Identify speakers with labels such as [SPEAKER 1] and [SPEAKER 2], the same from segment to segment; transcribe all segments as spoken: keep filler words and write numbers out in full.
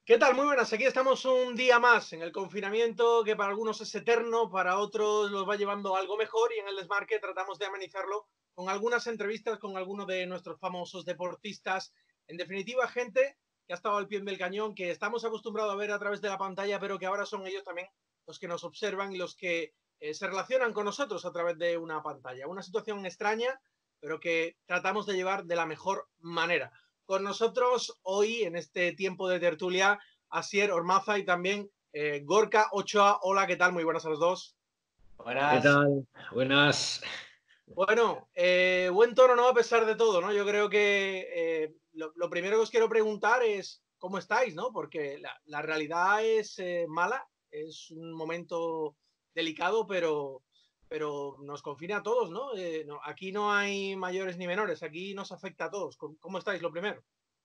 [SPEAKER 1] ¿Qué tal? Muy buenas. Aquí estamos un día más en el confinamiento, que para algunos es eterno, para otros los va llevando a algo mejor, y en el Desmarque tratamos de amenizarlo con algunas entrevistas con algunos de nuestros famosos deportistas. En definitiva, gente que ha estado al pie del cañón, que estamos acostumbrados a ver a través de la pantalla, pero que ahora son ellos también los que nos observan y los que eh, se relacionan con nosotros a través de una pantalla. Una situación extraña, pero que tratamos de llevar de la mejor manera. Con nosotros hoy, en este tiempo de tertulia, Asier Ormaza y también eh, Gorka Ochoa. Hola, ¿qué tal? Muy buenas a los dos.
[SPEAKER 2] ¿Qué
[SPEAKER 3] Buenas.
[SPEAKER 2] tal? Buenas.
[SPEAKER 1] Bueno, eh, buen tono, ¿no? A pesar de todo, ¿no? Yo creo que eh, lo, lo, primero que os quiero preguntar es cómo estáis, ¿no? Porque la, la realidad es eh, mala, es un momento delicado, pero, pero nos confina a todos, ¿no? Eh, no aquí no hay mayores ni menores, aquí nos afecta a todos. ¿Cómo, cómo estáis, lo primero?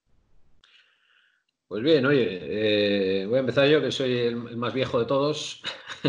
[SPEAKER 2] Pues bien, oye, eh, voy a empezar yo, que soy el, el más viejo de todos.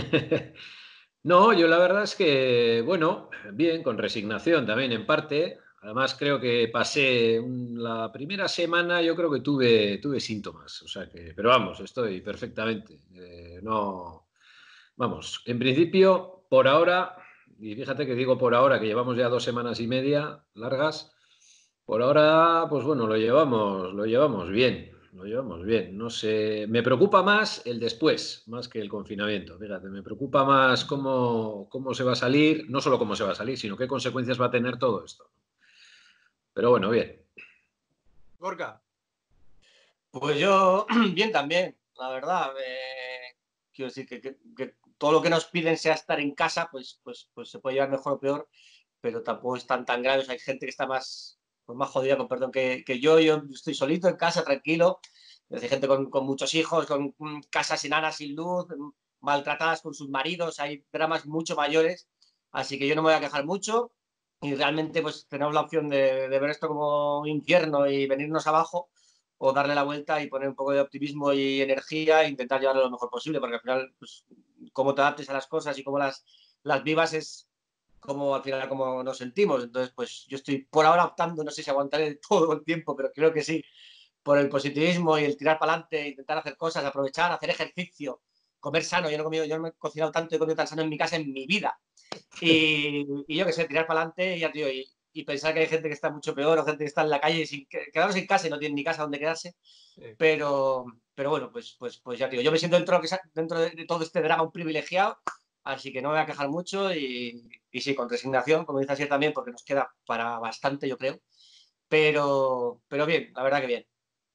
[SPEAKER 2] No, yo la verdad es que, bueno, bien, con resignación también en parte. Además, creo que pasé un- la primera semana, yo creo que tuve, tuve síntomas. O sea que, pero vamos, estoy perfectamente. Eh, no, vamos, en principio, por ahora, y fíjate que digo por ahora, que llevamos ya dos semanas y media largas. Por ahora, pues bueno, lo llevamos, lo llevamos bien, lo llevamos bien. No sé, me preocupa más el después, más que el confinamiento. Fíjate, me preocupa más cómo, cómo se va a salir, no solo cómo se va a salir, sino qué consecuencias va a tener todo esto. Pero bueno, bien.
[SPEAKER 1] Gorka.
[SPEAKER 3] Pues yo, bien también, la verdad. Eh, quiero decir que, que, que, todo lo que nos piden sea estar en casa, pues, pues, pues se puede llevar mejor o peor, pero tampoco están tan graves. Hay gente que está más, pues más jodida, con perdón, que, que yo. Yo estoy solito en casa, tranquilo. Hay gente con, con muchos hijos, con casas enanas sin luz, maltratadas con sus maridos. Hay dramas mucho mayores, así que yo no me voy a quejar mucho. Y realmente, pues tenemos la opción de, de ver esto como un infierno y venirnos abajo, o darle la vuelta y poner un poco de optimismo y energía e intentar llevarlo lo mejor posible, porque al final, pues, cómo te adaptes a las cosas y cómo las, las vivas es como al final como nos sentimos. Entonces, pues yo estoy por ahora optando, no sé si aguantaré todo el tiempo, pero creo que sí, por el positivismo y el tirar para adelante, intentar hacer cosas, aprovechar, hacer ejercicio, comer sano. Yo no, he comido, yo no me he cocinado tanto, he comido tan sano en mi casa en mi vida. Y, y yo qué sé, tirar para adelante, ya, tío, y, y pensar que hay gente que está mucho peor, o gente que está en la calle sin quedarse en casa y no tiene ni casa donde quedarse.
[SPEAKER 1] Sí.
[SPEAKER 3] Pero, pero bueno, pues, pues, pues ya, tío, yo me siento dentro, dentro de todo este drama un privilegiado, así que no me voy a quejar mucho y, y sí, con resignación, como dice así también, porque nos queda para bastante, yo creo. Pero, pero bien, la verdad que bien.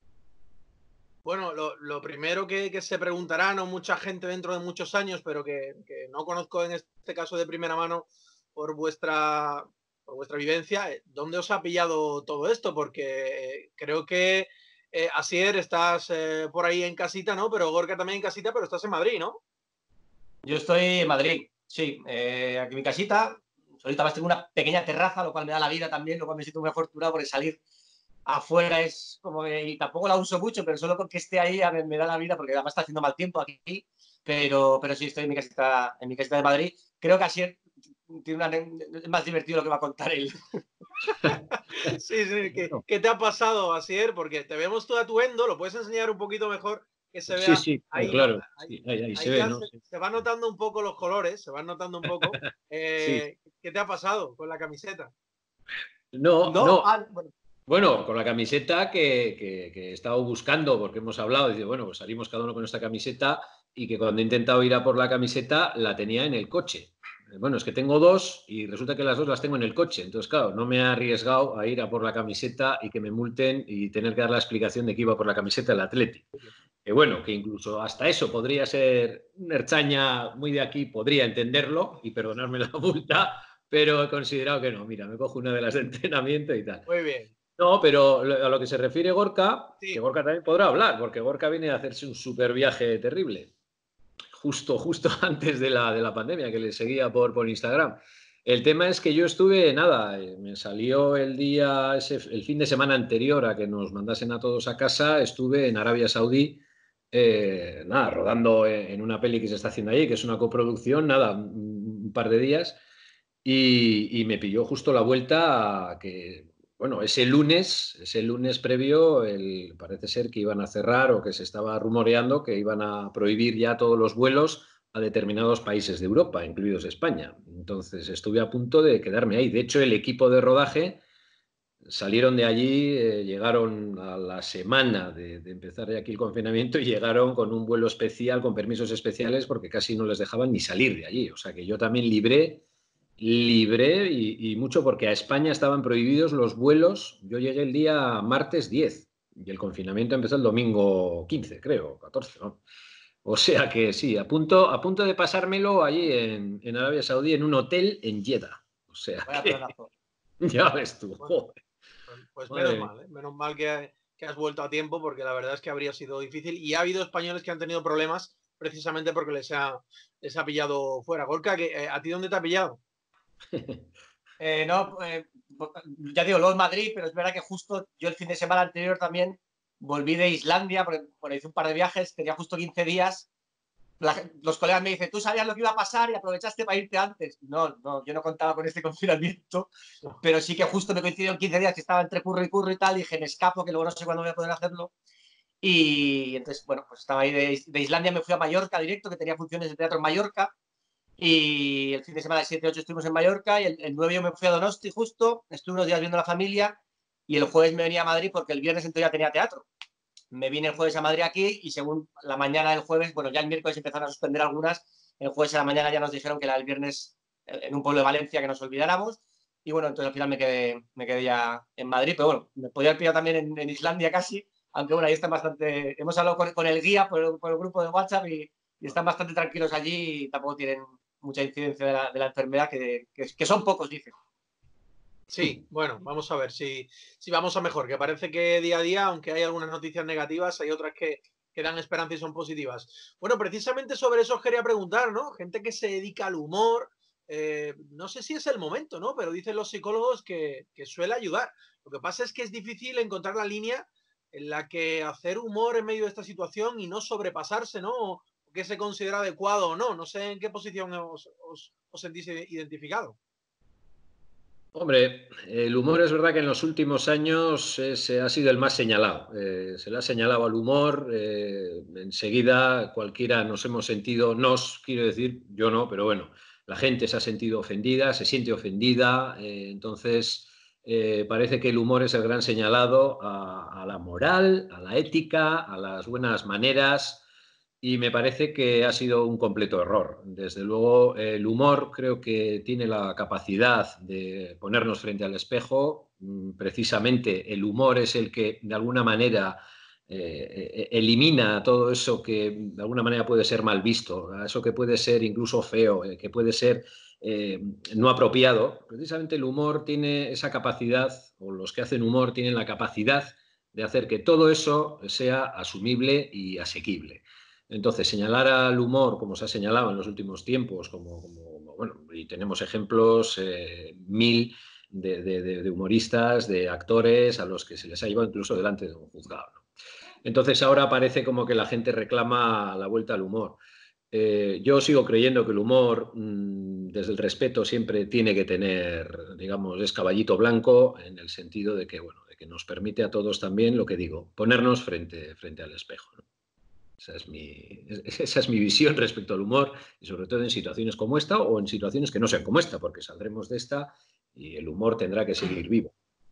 [SPEAKER 1] Bueno, lo, lo primero que, que, se preguntará, no mucha gente dentro de muchos años, pero que, que, no conozco en este caso de primera mano por vuestra, por vuestra vivencia, ¿dónde os ha pillado todo esto? Porque creo que eh, Asier estás eh, por ahí en casita, ¿no? Pero Gorka también en casita, pero estás en Madrid, ¿no?
[SPEAKER 3] Yo estoy en Madrid, sí, eh, aquí en mi casita. Ahorita más tengo una pequeña terraza, lo cual me da la vida también, lo cual me siento muy afortunado, porque salir afuera es como que, y tampoco la uso mucho, pero solo con que esté ahí me, me da la vida, porque además está haciendo mal tiempo aquí, pero, pero sí estoy en mi casita, en mi casita de Madrid. Creo que así tiene una, es más divertido lo que va a contar él.
[SPEAKER 1] Sí, sí, ¿qué,
[SPEAKER 2] Bueno,
[SPEAKER 1] ¿qué te ha pasado, Asier? Porque te vemos tu atuendo, lo puedes enseñar un poquito mejor, que se
[SPEAKER 2] sí,
[SPEAKER 1] vea
[SPEAKER 2] sí, claro,
[SPEAKER 1] ahí, ¿no?
[SPEAKER 2] claro.
[SPEAKER 1] Ahí,
[SPEAKER 2] Sí, ahí, ahí se
[SPEAKER 1] ahí
[SPEAKER 2] ve,
[SPEAKER 1] ya
[SPEAKER 2] ¿no?
[SPEAKER 1] se,
[SPEAKER 2] Sí.
[SPEAKER 1] se van notando un poco los colores, se van notando un poco.
[SPEAKER 2] Sí.
[SPEAKER 1] Eh, ¿Qué te ha pasado con la camiseta?
[SPEAKER 2] No,
[SPEAKER 3] No,
[SPEAKER 2] no.
[SPEAKER 3] ah, bueno,
[SPEAKER 2] Bueno, con la camiseta que, que- que he estado buscando, porque hemos hablado, dice, bueno, pues salimos cada uno con esta camiseta, y que cuando he intentado ir a por la camiseta la tenía en el coche. Bueno, es que tengo dos y resulta que las dos las tengo en el coche. Entonces, claro, no me he arriesgado a ir a por la camiseta y que me multen y tener que dar la explicación de que iba por la camiseta del Atleti. Que bueno, que incluso hasta eso podría ser una herchaña muy de aquí, podría entenderlo y perdonarme la multa, pero he considerado que no. Mira, me cojo una de las de entrenamiento y tal.
[SPEAKER 1] Muy bien.
[SPEAKER 2] No, pero a lo que se refiere Gorka, que
[SPEAKER 1] Sí,
[SPEAKER 2] Gorka también podrá hablar, porque Gorka viene a hacerse un super viaje terrible, justo, justo antes de la, de la pandemia, que le seguía por, por Instagram. El tema es que yo estuve, nada, eh, me salió el día, ese, el fin de semana anterior a que nos mandasen a todos a casa, estuve en Arabia Saudí, eh, nada, rodando en, en una peli que se está haciendo allí, que es una coproducción, nada, un, un par de días, y, y me pilló justo la vuelta a que bueno, ese lunes, ese lunes previo, el, parece ser que iban a cerrar o que se estaba rumoreando que iban a prohibir ya todos los vuelos a determinados países de Europa, incluidos España. Entonces estuve a punto de quedarme ahí. De hecho, el equipo de rodaje salieron de allí, eh, llegaron a la semana de, de empezar ya aquí el confinamiento y llegaron con un vuelo especial, con permisos especiales, porque casi no les dejaban ni salir de allí. O sea que yo también libré, libré y, y mucho porque a España estaban prohibidos los vuelos. Yo llegué el día martes diez y el confinamiento empezó el domingo quince, creo, catorce, ¿no? O sea que sí, a punto, a punto de pasármelo allí en, en Arabia Saudí en un hotel en Jeddah. O sea
[SPEAKER 3] Vaya
[SPEAKER 2] que
[SPEAKER 3] planazo.
[SPEAKER 2] ya ves tú,
[SPEAKER 1] Bueno,
[SPEAKER 2] joder.
[SPEAKER 1] pues, pues menos
[SPEAKER 2] Madre mía.
[SPEAKER 1] mal, ¿eh? Menos mal que, que has vuelto a tiempo, porque la verdad es que habría sido difícil. Y ha habido españoles que han tenido problemas precisamente porque les ha, les ha pillado fuera. Gorka, que, eh, ¿a ti dónde te ha pillado?
[SPEAKER 3] Eh, no, eh, ya digo, luego en Madrid, pero es verdad que justo yo el fin de semana anterior también volví de Islandia, porque bueno, hice un par de viajes, tenía justo quince días. La, los colegas me dicen, tú sabías lo que iba a pasar y aprovechaste para irte antes. No, no, yo no contaba con este confinamiento,
[SPEAKER 1] No.
[SPEAKER 3] pero sí que justo me coincidió en quince días que estaba entre curro y curro y tal, y dije, me escapo, que luego no sé cuándo voy a poder hacerlo. Y entonces, bueno, pues estaba ahí de, de Islandia, me fui a Mallorca directo, que tenía funciones de teatro en Mallorca, y el fin de semana del siete ocho estuvimos en Mallorca, y el, el nueve yo me fui a Donosti justo, estuve unos días viendo a la familia, y el jueves me venía a Madrid porque el viernes en teoría tenía teatro. Me vine el jueves a Madrid aquí y según la mañana del jueves, bueno, ya el miércoles empezaron a suspender algunas, el jueves a la mañana ya nos dijeron que era el viernes en un pueblo de Valencia que nos olvidáramos, y bueno, entonces al final me quedé, me quedé ya en Madrid, pero bueno, me podía haber pillado también en, en Islandia casi, aunque bueno, ahí están bastante, hemos hablado con, con el guía por el, por el, grupo de WhatsApp y, y, están bastante tranquilos allí y tampoco tienen mucha incidencia de la, de la enfermedad, que, que, que son pocos, dicen.
[SPEAKER 1] Sí, bueno, vamos a ver si, si vamos a mejor, que parece que día a día, aunque hay algunas noticias negativas, hay otras que, que dan esperanza y son positivas. Bueno, precisamente sobre eso os quería preguntar, ¿no? Gente que se dedica al humor, eh, no sé si es el momento, ¿no? Pero dicen los psicólogos que, que suele ayudar. Lo que pasa es que es difícil encontrar la línea en la que hacer humor en medio de esta situación y no sobrepasarse, ¿no? O que se considera adecuado o no. No sé en qué posición os, os, os sentís identificado.
[SPEAKER 2] Hombre, el humor es verdad que en los últimos años es, eh, ha sido el más señalado. Eh, se le ha señalado al humor, eh, enseguida cualquiera nos hemos sentido, nos, quiero decir, yo no, pero bueno, la gente se ha sentido ofendida, se siente ofendida, eh, entonces eh, parece que el humor es el gran señalado a, a la moral, a la ética, a las buenas maneras. Y me parece que ha sido un completo error. Desde luego, el humor creo que tiene la capacidad de ponernos frente al espejo. Precisamente el humor es el que, de alguna manera, eh, elimina todo eso que, de alguna manera, puede ser mal visto, eso que puede ser incluso feo, eh, que puede ser eh, no apropiado. Precisamente el humor tiene esa capacidad, o los que hacen humor tienen la capacidad de hacer que todo eso sea asumible y asequible. Entonces, señalar al humor, como se ha señalado en los últimos tiempos, como, como bueno, y tenemos ejemplos eh, mil de, de, de, humoristas, de actores, a los que se les ha llevado incluso delante de un juzgado, ¿no? Entonces, ahora parece como que la gente reclama la vuelta al humor. Eh, yo sigo creyendo que el humor, mmm, desde el respeto, siempre tiene que tener, digamos, es caballito blanco, en el sentido de que, bueno, de que nos permite a todos también, lo que digo, ponernos frente, frente al espejo, ¿no? Esa es, mi, esa es mi visión respecto al humor, y sobre todo en situaciones como esta o en situaciones que no sean como esta, porque saldremos de esta y el humor tendrá que seguir vivo.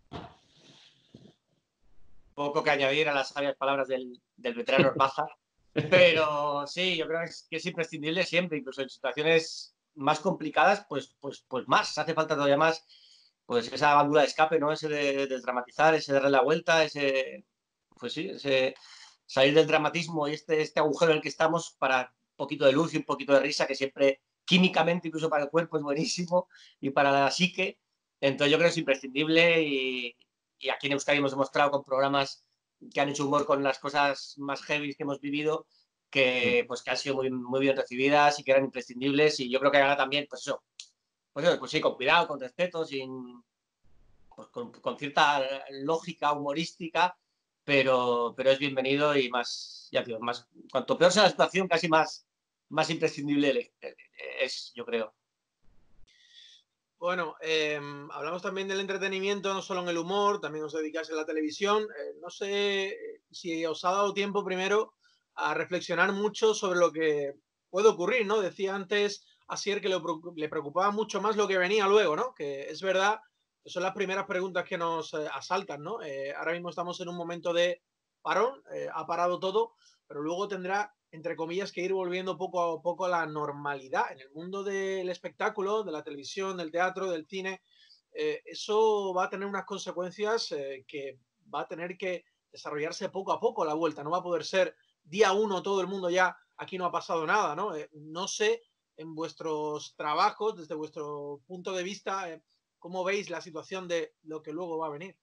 [SPEAKER 3] Poco que añadir a las sabias palabras del, del veterano Orbaza, pero sí, yo creo que es, que es imprescindible siempre, incluso en situaciones más complicadas, pues, pues, pues más, hace falta todavía más, pues esa válvula de escape, ¿no? Ese de, de dramatizar, ese de darle la vuelta, ese, pues sí, ese salir del dramatismo y este, este agujero en el que estamos para un poquito de luz y un poquito de risa, que siempre químicamente, incluso para el cuerpo, es buenísimo, y para la psique. Entonces yo creo que es imprescindible, y, y aquí en Euskadi hemos demostrado con programas que han hecho humor con las cosas más heavy que hemos vivido, que, pues, que han sido muy, muy bien recibidas y que eran imprescindibles, y yo creo que ahora también, pues eso, pues, eso, pues sí, con cuidado, con respeto, sin, pues con, con cierta lógica humorística, pero, pero es bienvenido y más, ya digo, más, cuanto peor sea la situación, casi más, más imprescindible es, yo creo.
[SPEAKER 1] Bueno, eh, hablamos también del entretenimiento, no solo en el humor, también os dedicáis a la televisión. Eh, no sé si os ha dado tiempo primero a reflexionar mucho sobre lo que puede ocurrir, ¿no? Decía antes Asier que le, le preocupaba mucho más lo que venía luego, ¿no? Que es verdad, que son las primeras preguntas que nos eh, asaltan, ¿no? Eh, ahora mismo estamos en un momento de parón, eh, ha parado todo, pero luego tendrá, entre comillas, que ir volviendo poco a poco a la normalidad. En el mundo del espectáculo, de la televisión, del teatro, del cine, eh, eso va a tener unas consecuencias eh, que va a tener que desarrollarse poco a poco la vuelta. No va a poder ser día uno todo el mundo ya, aquí no ha pasado nada, ¿no? Eh, no sé, en vuestros trabajos, desde vuestro punto de vista, eh, cómo veis la situación de lo que luego va a venir.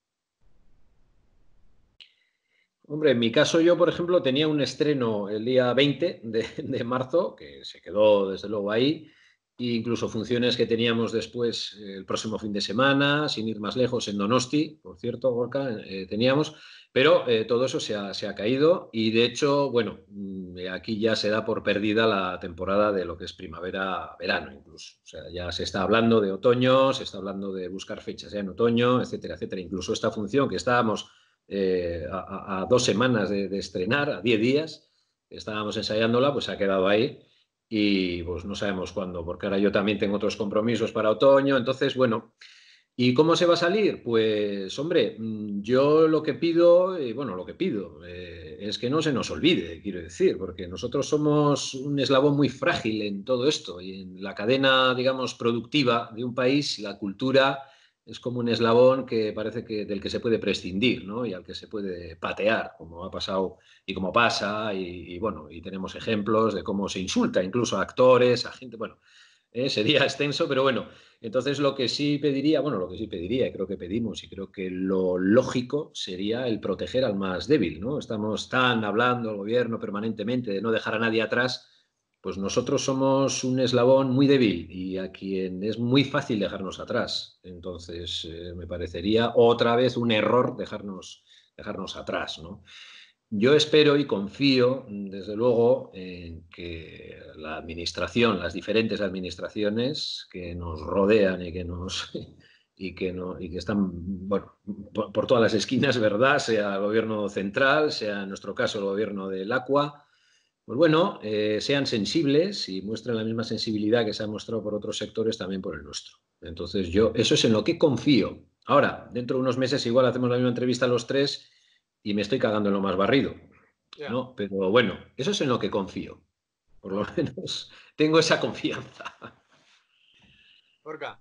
[SPEAKER 2] Hombre, en mi caso yo, por ejemplo, tenía un estreno el día veinte de, de marzo, que se quedó desde luego ahí, e incluso funciones que teníamos después eh, el próximo fin de semana, sin ir más lejos, en Donosti, por cierto, Gorka, eh, teníamos, pero eh, todo eso se ha, se ha caído y de hecho, bueno, mm, aquí ya se da por perdida la temporada de lo que es primavera-verano incluso. O sea, ya se está hablando de otoño, se está hablando de buscar fechas ya en otoño, etcétera, etcétera. Incluso esta función que estábamos eh, a, a, dos semanas de, de estrenar, a diez días, estábamos ensayándola, pues se ha quedado ahí y pues no sabemos cuándo, porque ahora yo también tengo otros compromisos para otoño, entonces, bueno, ¿y cómo se va a salir? Pues, hombre, yo lo que pido, eh, bueno, lo que pido eh, es que no se nos olvide, quiero decir, porque nosotros somos un eslabón muy frágil en todo esto y en la cadena, digamos, productiva de un país, la cultura es como un eslabón que parece que del que se puede prescindir, ¿no? Y al que se puede patear, como ha pasado y como pasa, y, y bueno, y tenemos ejemplos de cómo se insulta incluso a actores, a gente, bueno, eh, sería extenso, pero bueno, entonces lo que sí pediría, bueno, lo que sí pediría, y creo que pedimos, y creo que lo lógico sería el proteger al más débil, ¿no? Estamos tan hablando el gobierno permanentemente de no dejar a nadie atrás, pues nosotros somos un eslabón muy débil y a quien es muy fácil dejarnos atrás. Entonces, eh, me parecería otra vez un error dejarnos, dejarnos atrás, ¿no? Yo espero y confío, desde luego, en que la administración, las diferentes administraciones que nos rodean y que nos y que, no, y que están bueno, por, por todas las esquinas, ¿verdad? Sea el gobierno central, sea en nuestro caso el gobierno del Aqua, pues bueno, eh, sean sensibles y muestren la misma sensibilidad que se ha mostrado por otros sectores también por el nuestro. Entonces yo, eso es en lo que confío. Ahora, dentro de unos meses igual hacemos la misma entrevista a los tres y me estoy cagando en lo más barrido,
[SPEAKER 1] Ya.
[SPEAKER 2] ¿no? Pero bueno, eso es en lo que confío. Por lo menos tengo esa confianza.
[SPEAKER 1] Orca.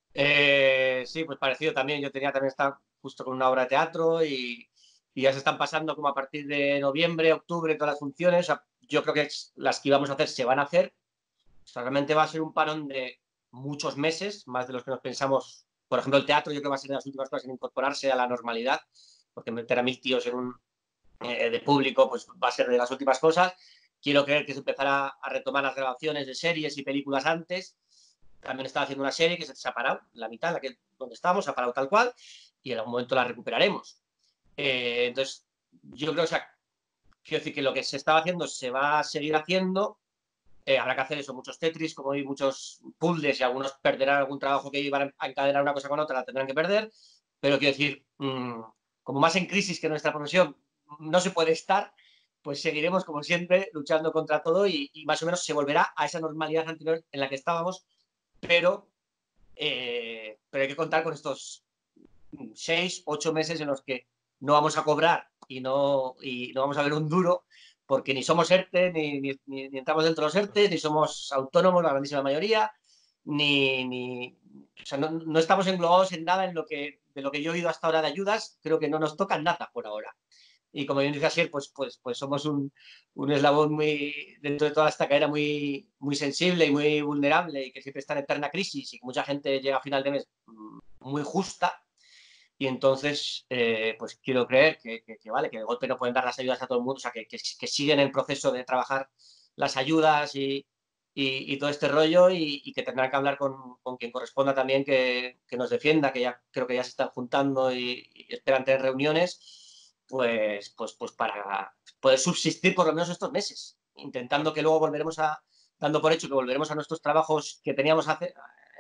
[SPEAKER 3] Eh, sí, pues parecido también. Yo tenía también estar justo con una obra de teatro y, y ya se están pasando como a partir de noviembre, octubre, todas las funciones. O sea, yo creo que las que íbamos a hacer se van a hacer. O sea, realmente va a ser un parón de muchos meses, más de los que nos pensamos. Por ejemplo, el teatro yo creo que va a ser de las últimas cosas en incorporarse a la normalidad, porque meter a mil tíos en un eh, de público pues va a ser de las últimas cosas. Quiero creer que se empezará a retomar las grabaciones de series y películas antes. También estaba haciendo una serie que se ha parado, la mitad, la que, donde estamos, se ha parado tal cual, y en algún momento la recuperaremos. Eh, entonces, yo creo, o sea, quiero decir que lo que se estaba haciendo se va a seguir haciendo. Eh, habrá que hacer eso, muchos Tetris, como hay muchos puzzles y algunos perderán algún trabajo que iban a encadenar una cosa con otra, la tendrán que perder. Pero quiero decir, mmm, como más en crisis que nuestra profesión no se puede estar, pues seguiremos como siempre luchando contra todo y, y más o menos se volverá a esa normalidad anterior en la que estábamos, pero, eh, pero hay que contar con estos seis, ocho meses en los que no vamos a cobrar y no, y no vamos a ver un duro, porque ni somos ERTE, ni, ni, ni entramos dentro de los ERTE, ni somos autónomos, la grandísima mayoría, ni, ni o sea, no, no estamos englobados en nada en lo que, de lo que yo he oído hasta ahora de ayudas, creo que no nos toca nada por ahora. Y como bien dice Asier, pues, pues, pues somos un, un eslabón muy, dentro de toda esta cadena muy, muy sensible y muy vulnerable y que siempre está en eterna crisis y que mucha gente llega a final de mes muy justa. Y entonces, eh, pues quiero creer que, que, que, vale, que de golpe no pueden dar las ayudas a todo el mundo, o sea, que, que, que siguen el proceso de trabajar las ayudas y, y, y todo este rollo y, y que tendrán que hablar con, con quien corresponda también que, que nos defienda, que ya creo que ya se están juntando y, y esperan tener reuniones, pues, pues, pues para poder subsistir por lo menos estos meses, intentando que luego volveremos a, dando por hecho que volveremos a nuestros trabajos que teníamos hace,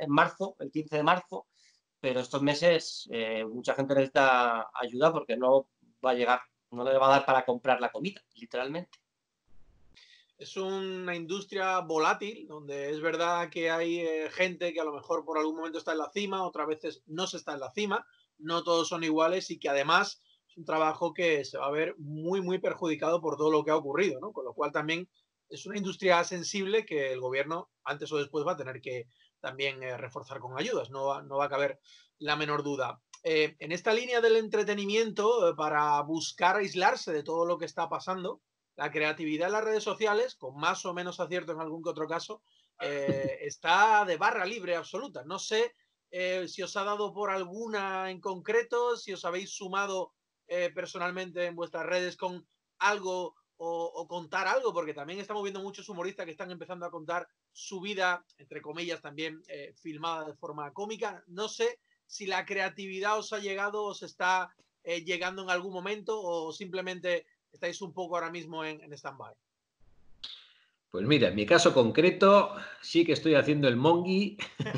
[SPEAKER 3] en marzo, el quince de marzo, pero estos meses eh, mucha gente necesita ayuda porque no va a llegar, no le va a dar para comprar la comida, literalmente.
[SPEAKER 1] Es una industria volátil, donde es verdad que hay eh, gente que a lo mejor por algún momento está en la cima, otras veces no se está en la cima, no todos son iguales y que además es un trabajo que se va a ver muy, muy perjudicado por todo lo que ha ocurrido, ¿no? Con lo cual también es una industria sensible que el gobierno antes o después va a tener que también eh, reforzar con ayudas, no va, no va a caber la menor duda. Eh, en esta línea del entretenimiento, eh, para buscar aislarse de todo lo que está pasando, la creatividad en las redes sociales, con más o menos acierto en algún que otro caso, eh, está de barra libre absoluta. No sé eh, si os ha dado por alguna en concreto, si os habéis sumado eh, personalmente en vuestras redes con algo o, o contar algo, porque también estamos viendo muchos humoristas que están empezando a contar su vida, entre comillas, también eh, filmada de forma cómica. No sé si la creatividad os ha llegado, os está eh, llegando en algún momento o simplemente estáis un poco ahora mismo en, en stand-by.
[SPEAKER 2] Pues mira, en mi caso concreto sí que estoy haciendo el mongi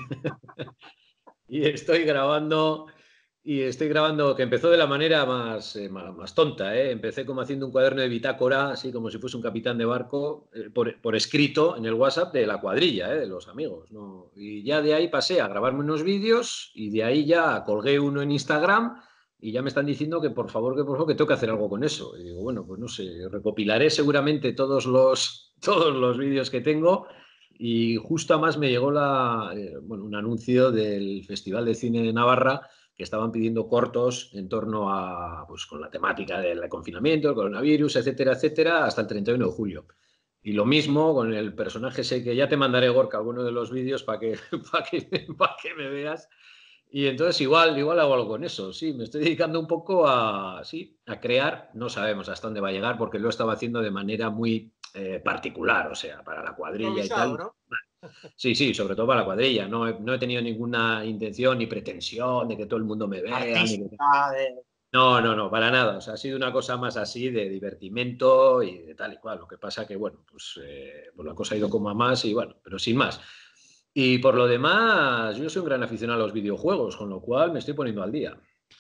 [SPEAKER 2] y estoy grabando y estoy grabando que empezó de la manera más, eh, más, más tonta, ¿eh? Empecé como haciendo un cuaderno de bitácora, así como si fuese un capitán de barco, eh, por, por escrito en el WhatsApp de la cuadrilla, ¿eh? De los amigos, ¿no? Y ya de ahí pasé a grabarme unos vídeos y de ahí ya colgué uno en Instagram y ya me están diciendo que por favor, que por favor, que tengo que hacer algo con eso. Y digo, bueno, pues no sé, recopilaré seguramente todos los, todos los vídeos que tengo. Y justo además me llegó la, eh, bueno, un anuncio del Festival de Cine de Navarra que estaban pidiendo cortos en torno a, pues, con la temática del confinamiento, el coronavirus, etcétera, etcétera, hasta el treinta y uno de julio. Y lo mismo con el personaje ese que ya te mandaré, Gorka, alguno de los vídeos para que, para que, para que me veas. Y entonces igual, igual hago algo con eso, sí, me estoy dedicando un poco a, sí, a crear, no sabemos hasta dónde va a llegar porque lo estaba haciendo de manera muy eh, particular, o sea, para la cuadrilla y
[SPEAKER 1] Improvisado,
[SPEAKER 2] tal.
[SPEAKER 1] ¿no?
[SPEAKER 2] Sí, sí, sobre todo para la cuadrilla, no he, no he tenido ninguna intención ni pretensión de que todo el mundo me vea, ni que...
[SPEAKER 3] Artista de...
[SPEAKER 2] No, no, no, para nada, o sea, ha sido una cosa más así de divertimento y de tal y cual, lo que pasa que, bueno, pues, eh, pues la cosa ha ido como a más y bueno, pero sin más. Y por lo demás, yo soy un gran aficionado a los videojuegos, con lo cual me estoy poniendo al día.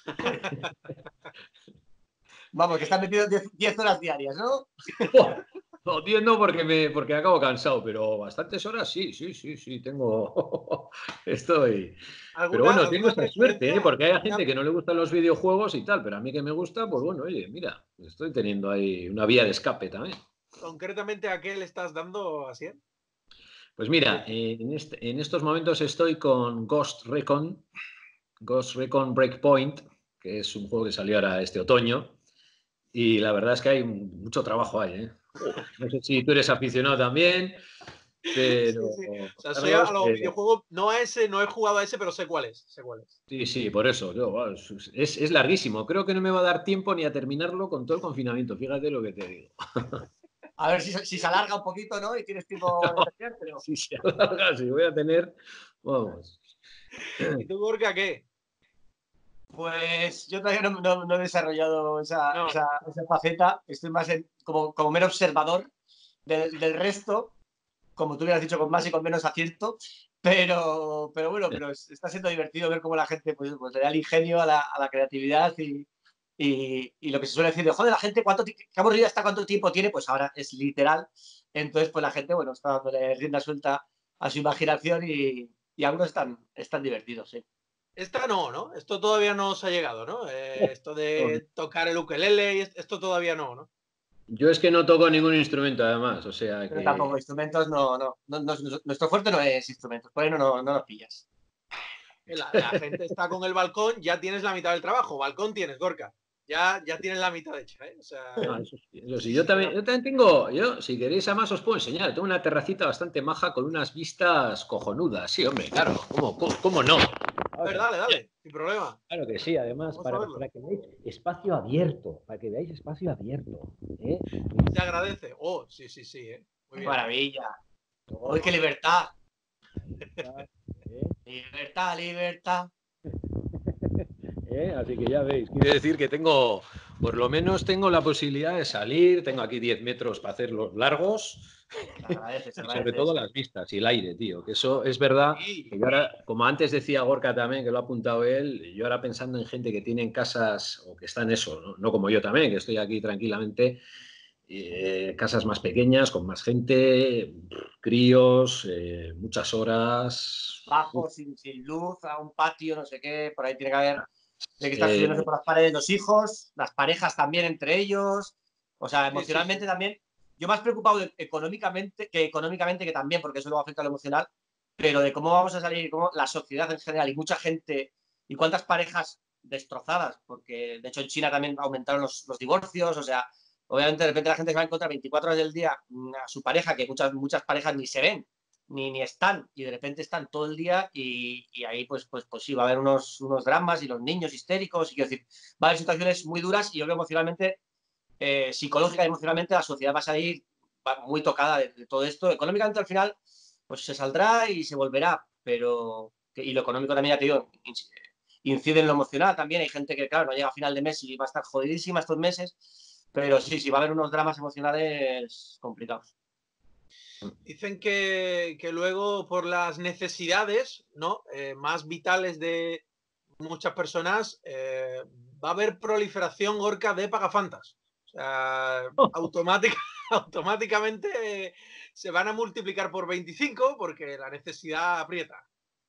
[SPEAKER 3] Vamos, que están metidos diez horas diarias, ¿no?
[SPEAKER 2] No, diez no, porque, me, porque acabo cansado, pero bastantes horas sí, sí, sí, sí, tengo... Estoy... Pero
[SPEAKER 1] ¿Alguna,
[SPEAKER 2] bueno, tengo
[SPEAKER 1] alguna
[SPEAKER 2] esta suerte, ¿eh?
[SPEAKER 1] preferencia?
[SPEAKER 2] Porque hay
[SPEAKER 1] ¿Alguna...
[SPEAKER 2] gente que no le gustan los videojuegos y tal, pero a mí que me gusta, pues bueno, oye, mira, estoy teniendo ahí una vía de escape también.
[SPEAKER 1] Concretamente, ¿a qué le estás dando así?
[SPEAKER 2] Pues mira, en, este, en estos momentos estoy con Ghost Recon, Ghost Recon Breakpoint, que es un juego que salió ahora este otoño, y la verdad es que hay mucho trabajo ahí, ¿eh? No sé si tú eres aficionado también, pero...
[SPEAKER 1] Sí, sí. O sea, soy a,
[SPEAKER 2] Carlos,
[SPEAKER 1] a los
[SPEAKER 2] eh,
[SPEAKER 1] videojuegos, no a ese, no he jugado a ese, pero sé cuál es, sé cuál es.
[SPEAKER 2] sí, sí, por eso, yo, wow, es, es larguísimo. Creo que no me va a dar tiempo ni a terminarlo con todo el confinamiento, fíjate lo que te digo.
[SPEAKER 3] A ver si, si se alarga un poquito, ¿no? Y tienes tiempo de terminar, pero...
[SPEAKER 2] Si se alarga, si voy a tener, vamos.
[SPEAKER 1] ¿Y tú, Gorka, qué?
[SPEAKER 3] Pues yo todavía no, no, no he desarrollado esa,
[SPEAKER 1] No.
[SPEAKER 3] esa, esa faceta. Estoy más en, como, como mero observador del, del resto, como tú hubieras dicho, con más y con menos acierto. Pero, pero bueno, pero está siendo divertido ver cómo la gente pues, pues le da el ingenio a la, a la creatividad y, y, y lo que se suele decir de, joder, la gente, ¿cuánto, qué aburrida está, cuánto tiempo tiene? Pues ahora es literal. Entonces, pues la gente, bueno, está dándole rienda suelta a su imaginación y, y algunos están, están divertidos, sí.
[SPEAKER 1] Esta no, ¿no? Esto todavía no os ha llegado, ¿no? Eh, esto de tocar el ukelele, esto todavía no, ¿no?
[SPEAKER 2] Yo es que no toco ningún instrumento, además, o sea
[SPEAKER 3] Pero
[SPEAKER 2] que...
[SPEAKER 3] tampoco instrumentos, no, no, no, no, nuestro fuerte no es instrumentos, por ahí no, no, no nos pillas.
[SPEAKER 1] La, la gente está con el balcón, ya tienes la mitad del trabajo. Balcón tienes, Gorka. Ya, ya tienes la mitad hecha, ¿eh? O sea,
[SPEAKER 2] No, eso sí, eso sí. Yo también, yo también tengo, yo, si queréis, además os puedo enseñar. Tengo una terracita bastante maja con unas vistas cojonudas. Sí, hombre, claro, ¿cómo, cómo, cómo no?
[SPEAKER 1] a ver, dale, dale, sin problema.
[SPEAKER 2] Claro que sí, además,
[SPEAKER 1] Vamos a
[SPEAKER 2] para,
[SPEAKER 1] verlo.
[SPEAKER 2] para que veáis espacio abierto, para que veáis espacio abierto. ¿eh?
[SPEAKER 1] Se agradece. Oh, sí, sí, sí, ¿eh? Muy bien.
[SPEAKER 3] Maravilla. ¡Uy, qué libertad!
[SPEAKER 2] ¿eh?
[SPEAKER 3] Libertad, libertad.
[SPEAKER 2] ¿Eh? Así que ya veis, quiere decir que tengo por lo menos tengo la posibilidad de salir, tengo aquí diez metros para hacerlos largos.
[SPEAKER 3] Agradeces,
[SPEAKER 2] Y sobre
[SPEAKER 3] agradeces.
[SPEAKER 2] todo las vistas y el aire, tío. Que eso es verdad.
[SPEAKER 1] Sí.
[SPEAKER 2] Que yo ahora, como antes decía Gorka también, que lo ha apuntado él, yo ahora pensando en gente que tiene casas, o que está en eso, no, no como yo también, que estoy aquí tranquilamente, eh, casas más pequeñas, con más gente, críos, eh, muchas horas.
[SPEAKER 3] Bajo, sin, sin luz, a un patio, no sé qué, por ahí tiene que haber de que están
[SPEAKER 2] Eh,
[SPEAKER 3] subiéndose por las paredes los hijos, las parejas también entre ellos, o sea,
[SPEAKER 1] Sí, sí,
[SPEAKER 3] emocionalmente
[SPEAKER 1] sí.
[SPEAKER 3] también. Yo más preocupado de- económicamente que económicamente que también, porque eso luego afecta a lo emocional, pero de cómo vamos a salir, cómo la sociedad en general y mucha gente y cuántas parejas destrozadas, porque de hecho en China también aumentaron los, los divorcios, o sea, obviamente de repente la gente se va a encontrar veinticuatro horas del día a su pareja, que muchas, muchas parejas ni se ven, ni, ni están, y de repente están todo el día y, y ahí pues, pues, pues sí, va a haber unos, unos dramas y los niños histéricos, y quiero decir, va a haber situaciones muy duras y yo creo que emocionalmente, eh, psicológica y emocionalmente la sociedad va a salir va muy tocada de, de, todo esto. Económicamente al final pues se saldrá y se volverá, pero y lo económico también, ya te digo, incide en lo emocional también. Hay gente que, claro, no llega a final de mes y va a estar jodidísima estos meses, pero sí, sí, va a haber unos dramas emocionales complicados.
[SPEAKER 1] Dicen que, que luego por las necesidades, ¿no? Eh, más vitales de muchas personas, eh, va a haber proliferación, Gorka, de pagafantas. O sea, automática, automáticamente eh, se van a multiplicar por veinticinco porque la necesidad aprieta.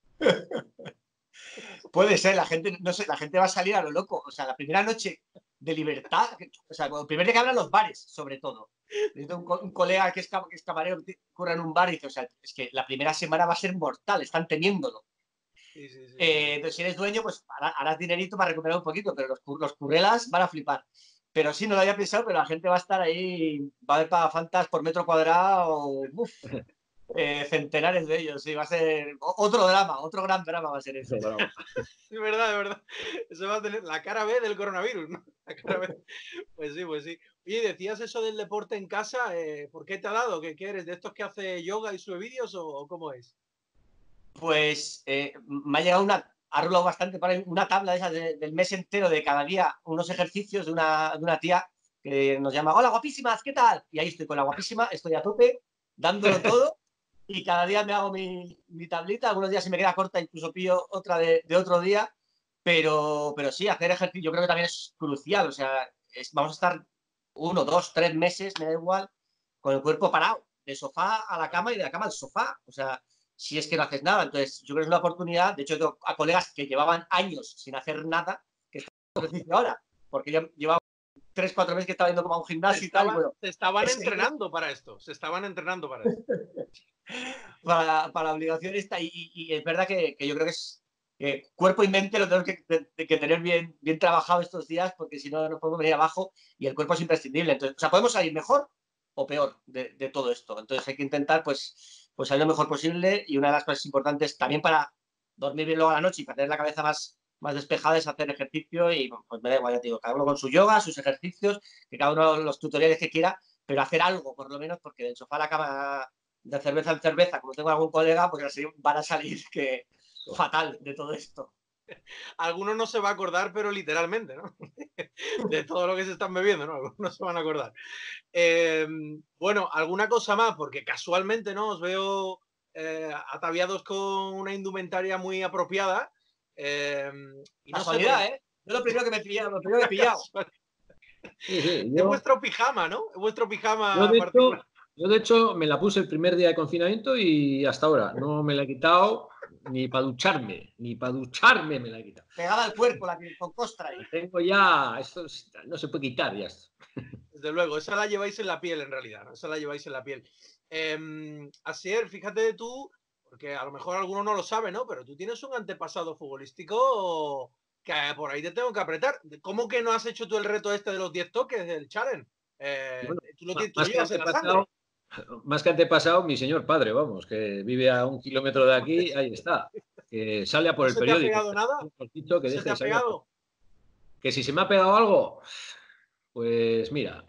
[SPEAKER 3] Puede ser, la gente, no sé, la gente va a salir a lo loco. O sea, la primera noche de libertad, o sea, el primer día que abran los bares, sobre todo. Yo tengo un, un colega que es, que es camarero, que curra en un bar y dice, o sea, es que la primera semana va a ser mortal, están temiéndolo.
[SPEAKER 1] Sí, sí, sí,
[SPEAKER 3] Eh,
[SPEAKER 1] sí.
[SPEAKER 3] entonces, si eres dueño, pues harás dinerito para recuperar un poquito, pero los, los currelas van a flipar. Pero sí, no lo había pensado, pero la gente va a estar ahí, va a haber pagafantas por metro cuadrado, uf, eh, centenares de ellos, sí, va a ser otro drama, otro gran drama va a ser eso.
[SPEAKER 1] Es verdad, es verdad. Eso va a tener la cara B del coronavirus, ¿no? La cara B. Pues sí, pues sí. Oye, decías eso del deporte en casa, eh, ¿por qué te ha dado? ¿Qué, qué eres? ¿De estos que hace yoga y sube vídeos o, o cómo es?
[SPEAKER 3] Pues eh, me ha llegado una, ha rulado bastante para una tabla de esas de, del mes entero de cada día, unos ejercicios de una, de una tía que nos llama, hola guapísimas, ¿qué tal? Y ahí estoy con la guapísima, estoy a tope, dándolo todo, y cada día me hago mi, mi tablita, algunos días si me queda corta, incluso pillo otra de, de otro día, pero, pero sí, hacer ejercicio yo creo que también es crucial, o sea, es, vamos a estar uno, dos, tres meses, me da igual, con el cuerpo parado, de sofá a la cama y de la cama al sofá, o sea, si es que no haces nada. Entonces, yo creo que es una oportunidad. De hecho, tengo a colegas que llevaban años sin hacer nada, que están haciendo ejercicio ahora, porque yo llevaba tres, cuatro meses que estaba yendo como a un
[SPEAKER 1] Se
[SPEAKER 3] gimnasio y tal, y
[SPEAKER 1] estaban,
[SPEAKER 3] bueno,
[SPEAKER 1] se estaban
[SPEAKER 3] ese,
[SPEAKER 1] entrenando para esto, se estaban entrenando para esto.
[SPEAKER 3] para, para la obligación esta, y, y, y es verdad que, que, yo creo que es que cuerpo y mente lo tenemos que, de, que tener bien, bien trabajado estos días, porque si no nos podemos venir abajo y el cuerpo es imprescindible. Entonces, o sea, podemos salir mejor o peor de, de todo esto. Entonces hay que intentar pues, pues salir lo mejor posible, y una de las cosas importantes también para dormir bien luego a la noche y para tener la cabeza más, más despejada es hacer ejercicio. Y pues me da igual, ya te digo, cada uno con su yoga, sus ejercicios, que cada uno los tutoriales que quiera, pero hacer algo por lo menos, porque del sofá a la cama, de cerveza en cerveza, como tengo algún colega, pues así van a salir que fatal de todo esto.
[SPEAKER 1] Algunos no se va a acordar, pero literalmente, ¿no? De todo lo que se están bebiendo, ¿no? Algunos no se van a acordar. Eh, bueno, alguna cosa más, porque casualmente, ¿no? Os veo eh, ataviados con una indumentaria muy apropiada. Eh, y no sé,
[SPEAKER 3] Casualidad,
[SPEAKER 1] porque...
[SPEAKER 3] ¿eh? Yo lo primero que me he pillado, lo primero que he pillado.
[SPEAKER 2] Sí, sí,
[SPEAKER 1] Es
[SPEAKER 2] yo,
[SPEAKER 1] vuestro pijama, ¿no? Es vuestro
[SPEAKER 2] yo,
[SPEAKER 1] pijama
[SPEAKER 2] de
[SPEAKER 1] particular.
[SPEAKER 2] hecho, yo de hecho me la puse el primer día de confinamiento y hasta ahora no me la he quitado ni para ducharme, ni para ducharme me la he quitado.
[SPEAKER 3] Pegada al cuerpo, la que con costra ahí.
[SPEAKER 2] La tengo ya, esto es- no se puede quitar ya esto.
[SPEAKER 1] Desde luego, esa la lleváis en la piel en realidad, ¿no? Esa la lleváis en la piel. Eh, Asier, fíjate tú, porque a lo mejor alguno no lo sabe, ¿no? Pero tú tienes un antepasado futbolístico que por ahí te tengo que apretar. ¿Cómo que no has hecho tú el reto este de los diez toques del challenge? Eh,
[SPEAKER 2] Bueno,
[SPEAKER 1] tú, lo,
[SPEAKER 2] ma-
[SPEAKER 1] tú lo
[SPEAKER 2] más que
[SPEAKER 1] llevas en la sangre.
[SPEAKER 2] antepasado, más que antepasado, mi señor padre, vamos, que vive a un kilómetro de aquí, ahí está, que sale a por
[SPEAKER 1] ¿No
[SPEAKER 2] el
[SPEAKER 1] se te ha
[SPEAKER 2] periódico.
[SPEAKER 1] pegado nada?
[SPEAKER 2] Hemos dicho que
[SPEAKER 1] ¿No se
[SPEAKER 2] deje
[SPEAKER 1] te
[SPEAKER 2] de
[SPEAKER 1] ha
[SPEAKER 2] salir a por...
[SPEAKER 1] pegado?
[SPEAKER 2] Que si se me ha pegado algo, pues mira,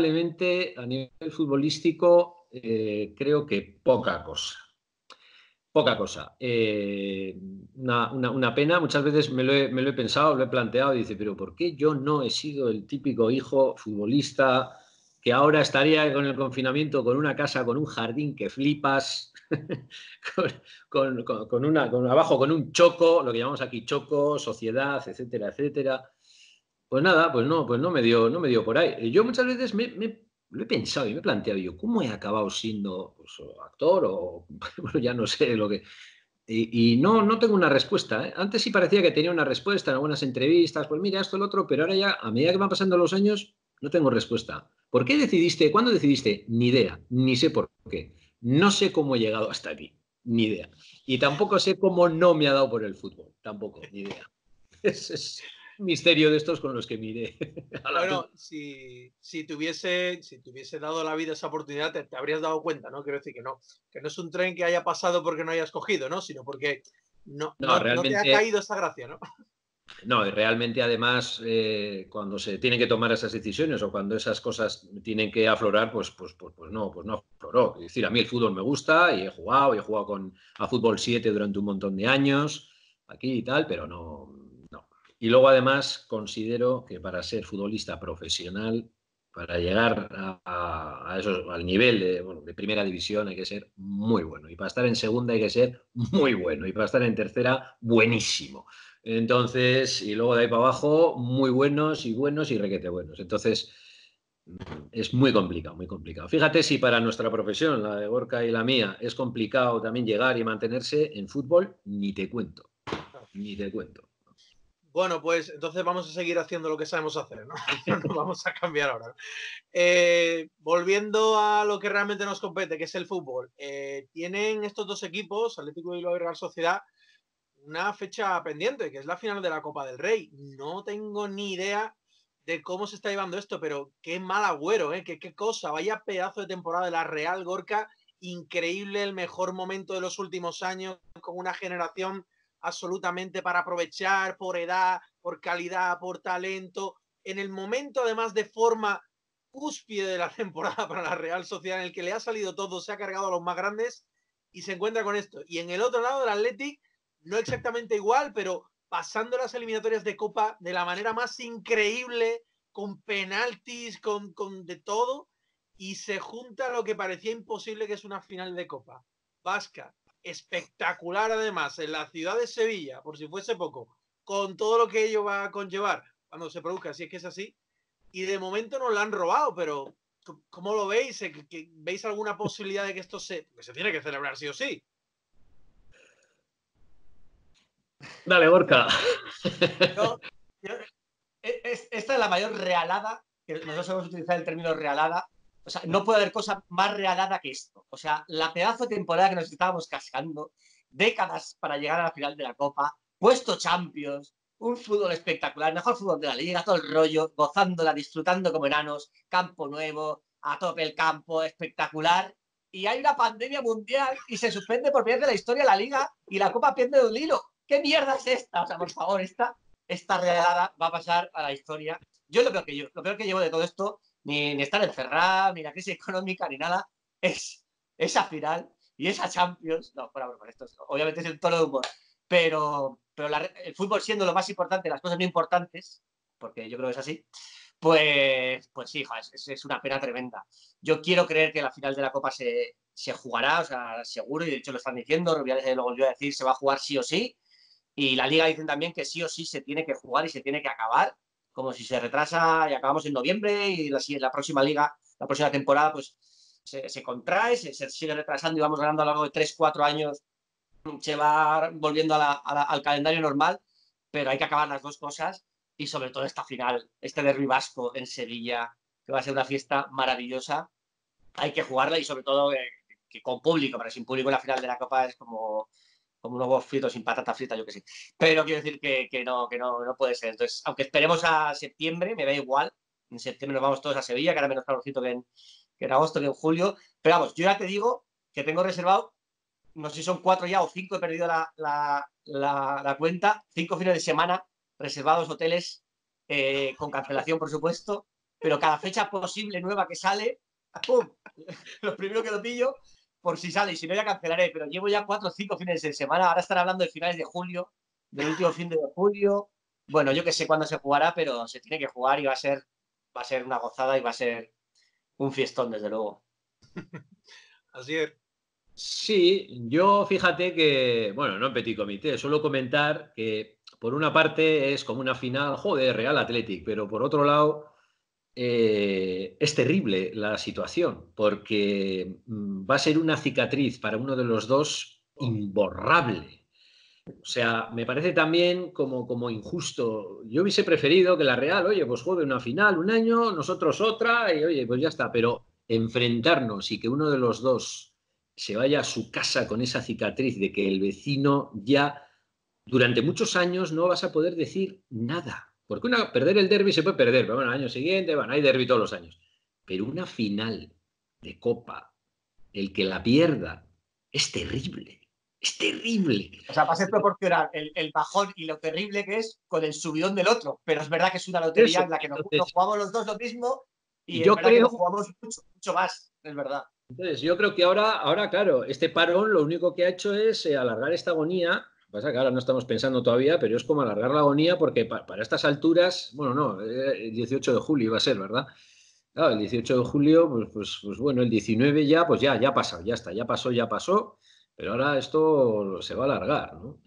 [SPEAKER 2] lamentablemente a nivel futbolístico eh, creo que poca cosa. Poca cosa. Eh, una, una, una pena. Muchas veces me lo, he, me lo he pensado, lo he planteado y dice, pero ¿por qué yo no he sido el típico hijo futbolista que ahora estaría con el confinamiento con una casa, con un jardín que flipas, con, con, con, con, una, con abajo con un choco, lo que llamamos aquí choco, sociedad, etcétera, etcétera? Pues nada, pues no, pues no me dio, no me dio por ahí. Yo muchas veces me, me lo he pensado y me he planteado yo, ¿cómo he acabado siendo pues, actor o bueno, ya no sé lo que... Y, y no, no tengo una respuesta, ¿eh? Antes sí parecía que tenía una respuesta en algunas entrevistas, pues mira, esto, lo otro, pero ahora ya, a medida que van pasando los años, no tengo respuesta. ¿Por qué decidiste? ¿Cuándo decidiste? Ni idea, ni sé por qué. No sé cómo he llegado hasta aquí, ni idea. Y tampoco sé cómo no me ha dado por el fútbol, tampoco, ni idea. Es, es un misterio de estos con los que miré a la
[SPEAKER 1] Bueno,
[SPEAKER 2] tumba.
[SPEAKER 1] si, si, te hubiese, si te hubiese dado la vida esa oportunidad, te, te habrías dado cuenta, ¿no? Quiero decir que no, que no es un tren que haya pasado porque no hayas cogido, ¿no? Sino porque no,
[SPEAKER 2] No,
[SPEAKER 1] no, no te ha
[SPEAKER 2] realmente,
[SPEAKER 1] caído esa gracia, ¿no?
[SPEAKER 2] no, y realmente además, eh, cuando se tienen que tomar esas decisiones o cuando esas cosas tienen que aflorar, pues, pues, pues, pues no, pues no afloró. Es decir, a mí el fútbol me gusta y he jugado, y he jugado con, a fútbol siete durante un montón de años, aquí y tal, pero no, no. Y luego además considero que para ser futbolista profesional, para llegar a, a, a eso, al nivel de, bueno, de primera división hay que ser muy bueno. Y para estar en segunda hay que ser muy bueno. Y para estar en tercera, buenísimo. Entonces, y luego de ahí para abajo, muy buenos y buenos y requete buenos. Entonces, es muy complicado, muy complicado. Fíjate si para nuestra profesión, la de Gorka y la mía, es complicado también llegar y mantenerse en fútbol, ni te cuento, ni te cuento.
[SPEAKER 1] Bueno, pues entonces vamos a seguir haciendo lo que sabemos hacer, ¿no? No nos vamos a cambiar ahora. Eh, volviendo a lo que realmente nos compete, que es el fútbol. Eh, tienen estos dos equipos, Atlético de Bilbao y Real Sociedad, una fecha pendiente, que es la final de la Copa del Rey. No tengo ni idea de cómo se está llevando esto, pero qué mal agüero, ¿eh? Qué, qué cosa, vaya pedazo de temporada de la Real, Gorka, increíble, el mejor momento de los últimos años, con una generación absolutamente para aprovechar por edad, por calidad, por talento, en el momento además de forma cúspide de la temporada para la Real Sociedad, en el que le ha salido todo, se ha cargado a los más grandes y se encuentra con esto. Y en el otro lado, el Athletic, no exactamente igual, pero pasando las eliminatorias de Copa de la manera más increíble, con penaltis, con, con de todo, y se junta lo que parecía imposible, que es una final de Copa vasca, espectacular además, en la ciudad de Sevilla, por si fuese poco, con todo lo que ello va a conllevar cuando se produzca, si es que es así, y de momento nos la han robado, pero ¿cómo lo veis? ¿Veis alguna posibilidad de que esto se, que se tiene que celebrar sí o sí?
[SPEAKER 2] Dale, Gorka.
[SPEAKER 3] Yo, yo, es, esta es la mayor realada, que nosotros hemos utilizado el término realada. O sea, no puede haber cosa más realada que esto. O sea, la pedazo de temporada que nos estábamos cascando, décadas para llegar a la final de la Copa, puesto Champions, un fútbol espectacular, mejor fútbol de la liga, todo el rollo, gozándola, disfrutando como enanos, campo nuevo, a tope el campo, espectacular. Y hay una pandemia mundial y se suspende por primera vez de la historia la liga y la Copa pierde de un hilo. ¿Qué mierda es esta? O sea, por favor, esta esta realada va a pasar a la historia. Yo lo peor que, yo, lo peor que llevo de todo esto, ni, ni estar encerrado, ni la crisis económica, ni nada, es esa final y esa Champions. No, fuera broma, esto es, obviamente es el tono de humor. Pero, pero la, el fútbol siendo lo más importante, las cosas no importantes, porque yo creo que es así, pues, pues sí, es, es una pena tremenda. Yo quiero creer que la final de la Copa se, se jugará, o sea, seguro, y de hecho lo están diciendo, Rubiales lo volvió a decir, se va a jugar sí o sí. Y la Liga dicen también que sí o sí se tiene que jugar y se tiene que acabar, como si se retrasa y acabamos en noviembre y la, la próxima Liga, la próxima temporada, pues se, se contrae, se, se, sigue retrasando y vamos ganando a lo largo de tres cuatro años, se va volviendo a la, a la, al calendario normal, pero hay que acabar las dos cosas y sobre todo esta final, este derbi vasco en Sevilla, que va a ser una fiesta maravillosa, hay que jugarla y sobre todo eh, que con público, pero sin público la final de la Copa es como como unos huevos fritos sin patata frita, yo que sé. Pero quiero decir que, que, no, que no, no puede ser. Entonces, aunque esperemos a septiembre, me da igual. En septiembre nos vamos todos a Sevilla, que era menos calorcito que en, que en agosto, que en julio. Pero vamos, yo ya te digo que tengo reservado, no sé si son cuatro ya o cinco, he perdido la, la, la, la cuenta, cinco fines de semana reservados, hoteles, eh, con cancelación, por supuesto, pero cada fecha posible nueva que sale, ¡pum! Lo primero que lo pillo, por si sale, y si no ya cancelaré, pero llevo ya cuatro o cinco fines de semana, ahora están hablando de finales de julio, del último fin de julio, bueno, yo que sé cuándo se jugará, pero se tiene que jugar y va a ser, va a ser una gozada y va a ser un fiestón, desde luego.
[SPEAKER 1] Así es.
[SPEAKER 2] Sí, yo fíjate que, bueno, no en petit comité, suelo comentar que por una parte es como una final, joder, Real Athletic, pero por otro lado eh, es terrible la situación, porque mm, va a ser una cicatriz para uno de los dos imborrable. O sea, me parece también como, como injusto. Yo hubiese preferido que la Real, oye, pues juegue una final un año, nosotros otra, y oye, pues ya está. Pero enfrentarnos y que uno de los dos se vaya a su casa con esa cicatriz de que el vecino ya durante muchos años no vas a poder decir nada. Porque una, perder el derbi se puede perder, pero bueno, el año siguiente, bueno, hay derbi todos los años. Pero una final de Copa, el que la pierda, es terrible. Es terrible.
[SPEAKER 3] O sea, va a ser proporcional el, el bajón y lo terrible que es con el subidón del otro. Pero es verdad que es una lotería
[SPEAKER 2] Eso,
[SPEAKER 3] en la que nos,
[SPEAKER 2] entonces,
[SPEAKER 3] nos jugamos los dos lo mismo y
[SPEAKER 2] y
[SPEAKER 3] es
[SPEAKER 2] yo
[SPEAKER 3] verdad que nos
[SPEAKER 2] creo,
[SPEAKER 3] jugamos mucho, mucho más, es verdad.
[SPEAKER 2] entonces, yo creo que ahora, ahora, claro, este parón lo único que ha hecho es eh, alargar esta agonía. Lo que pasa es que ahora no estamos pensando todavía, pero es como alargar la agonía porque pa- para estas alturas, bueno, no, eh, el dieciocho de julio iba a ser, ¿verdad? Claro, el dieciocho de julio, pues, pues, pues bueno, el diecinueve ya, pues ya, ya ha pasado, ya está, ya pasó, ya pasó, pero ahora esto se va a alargar, ¿no?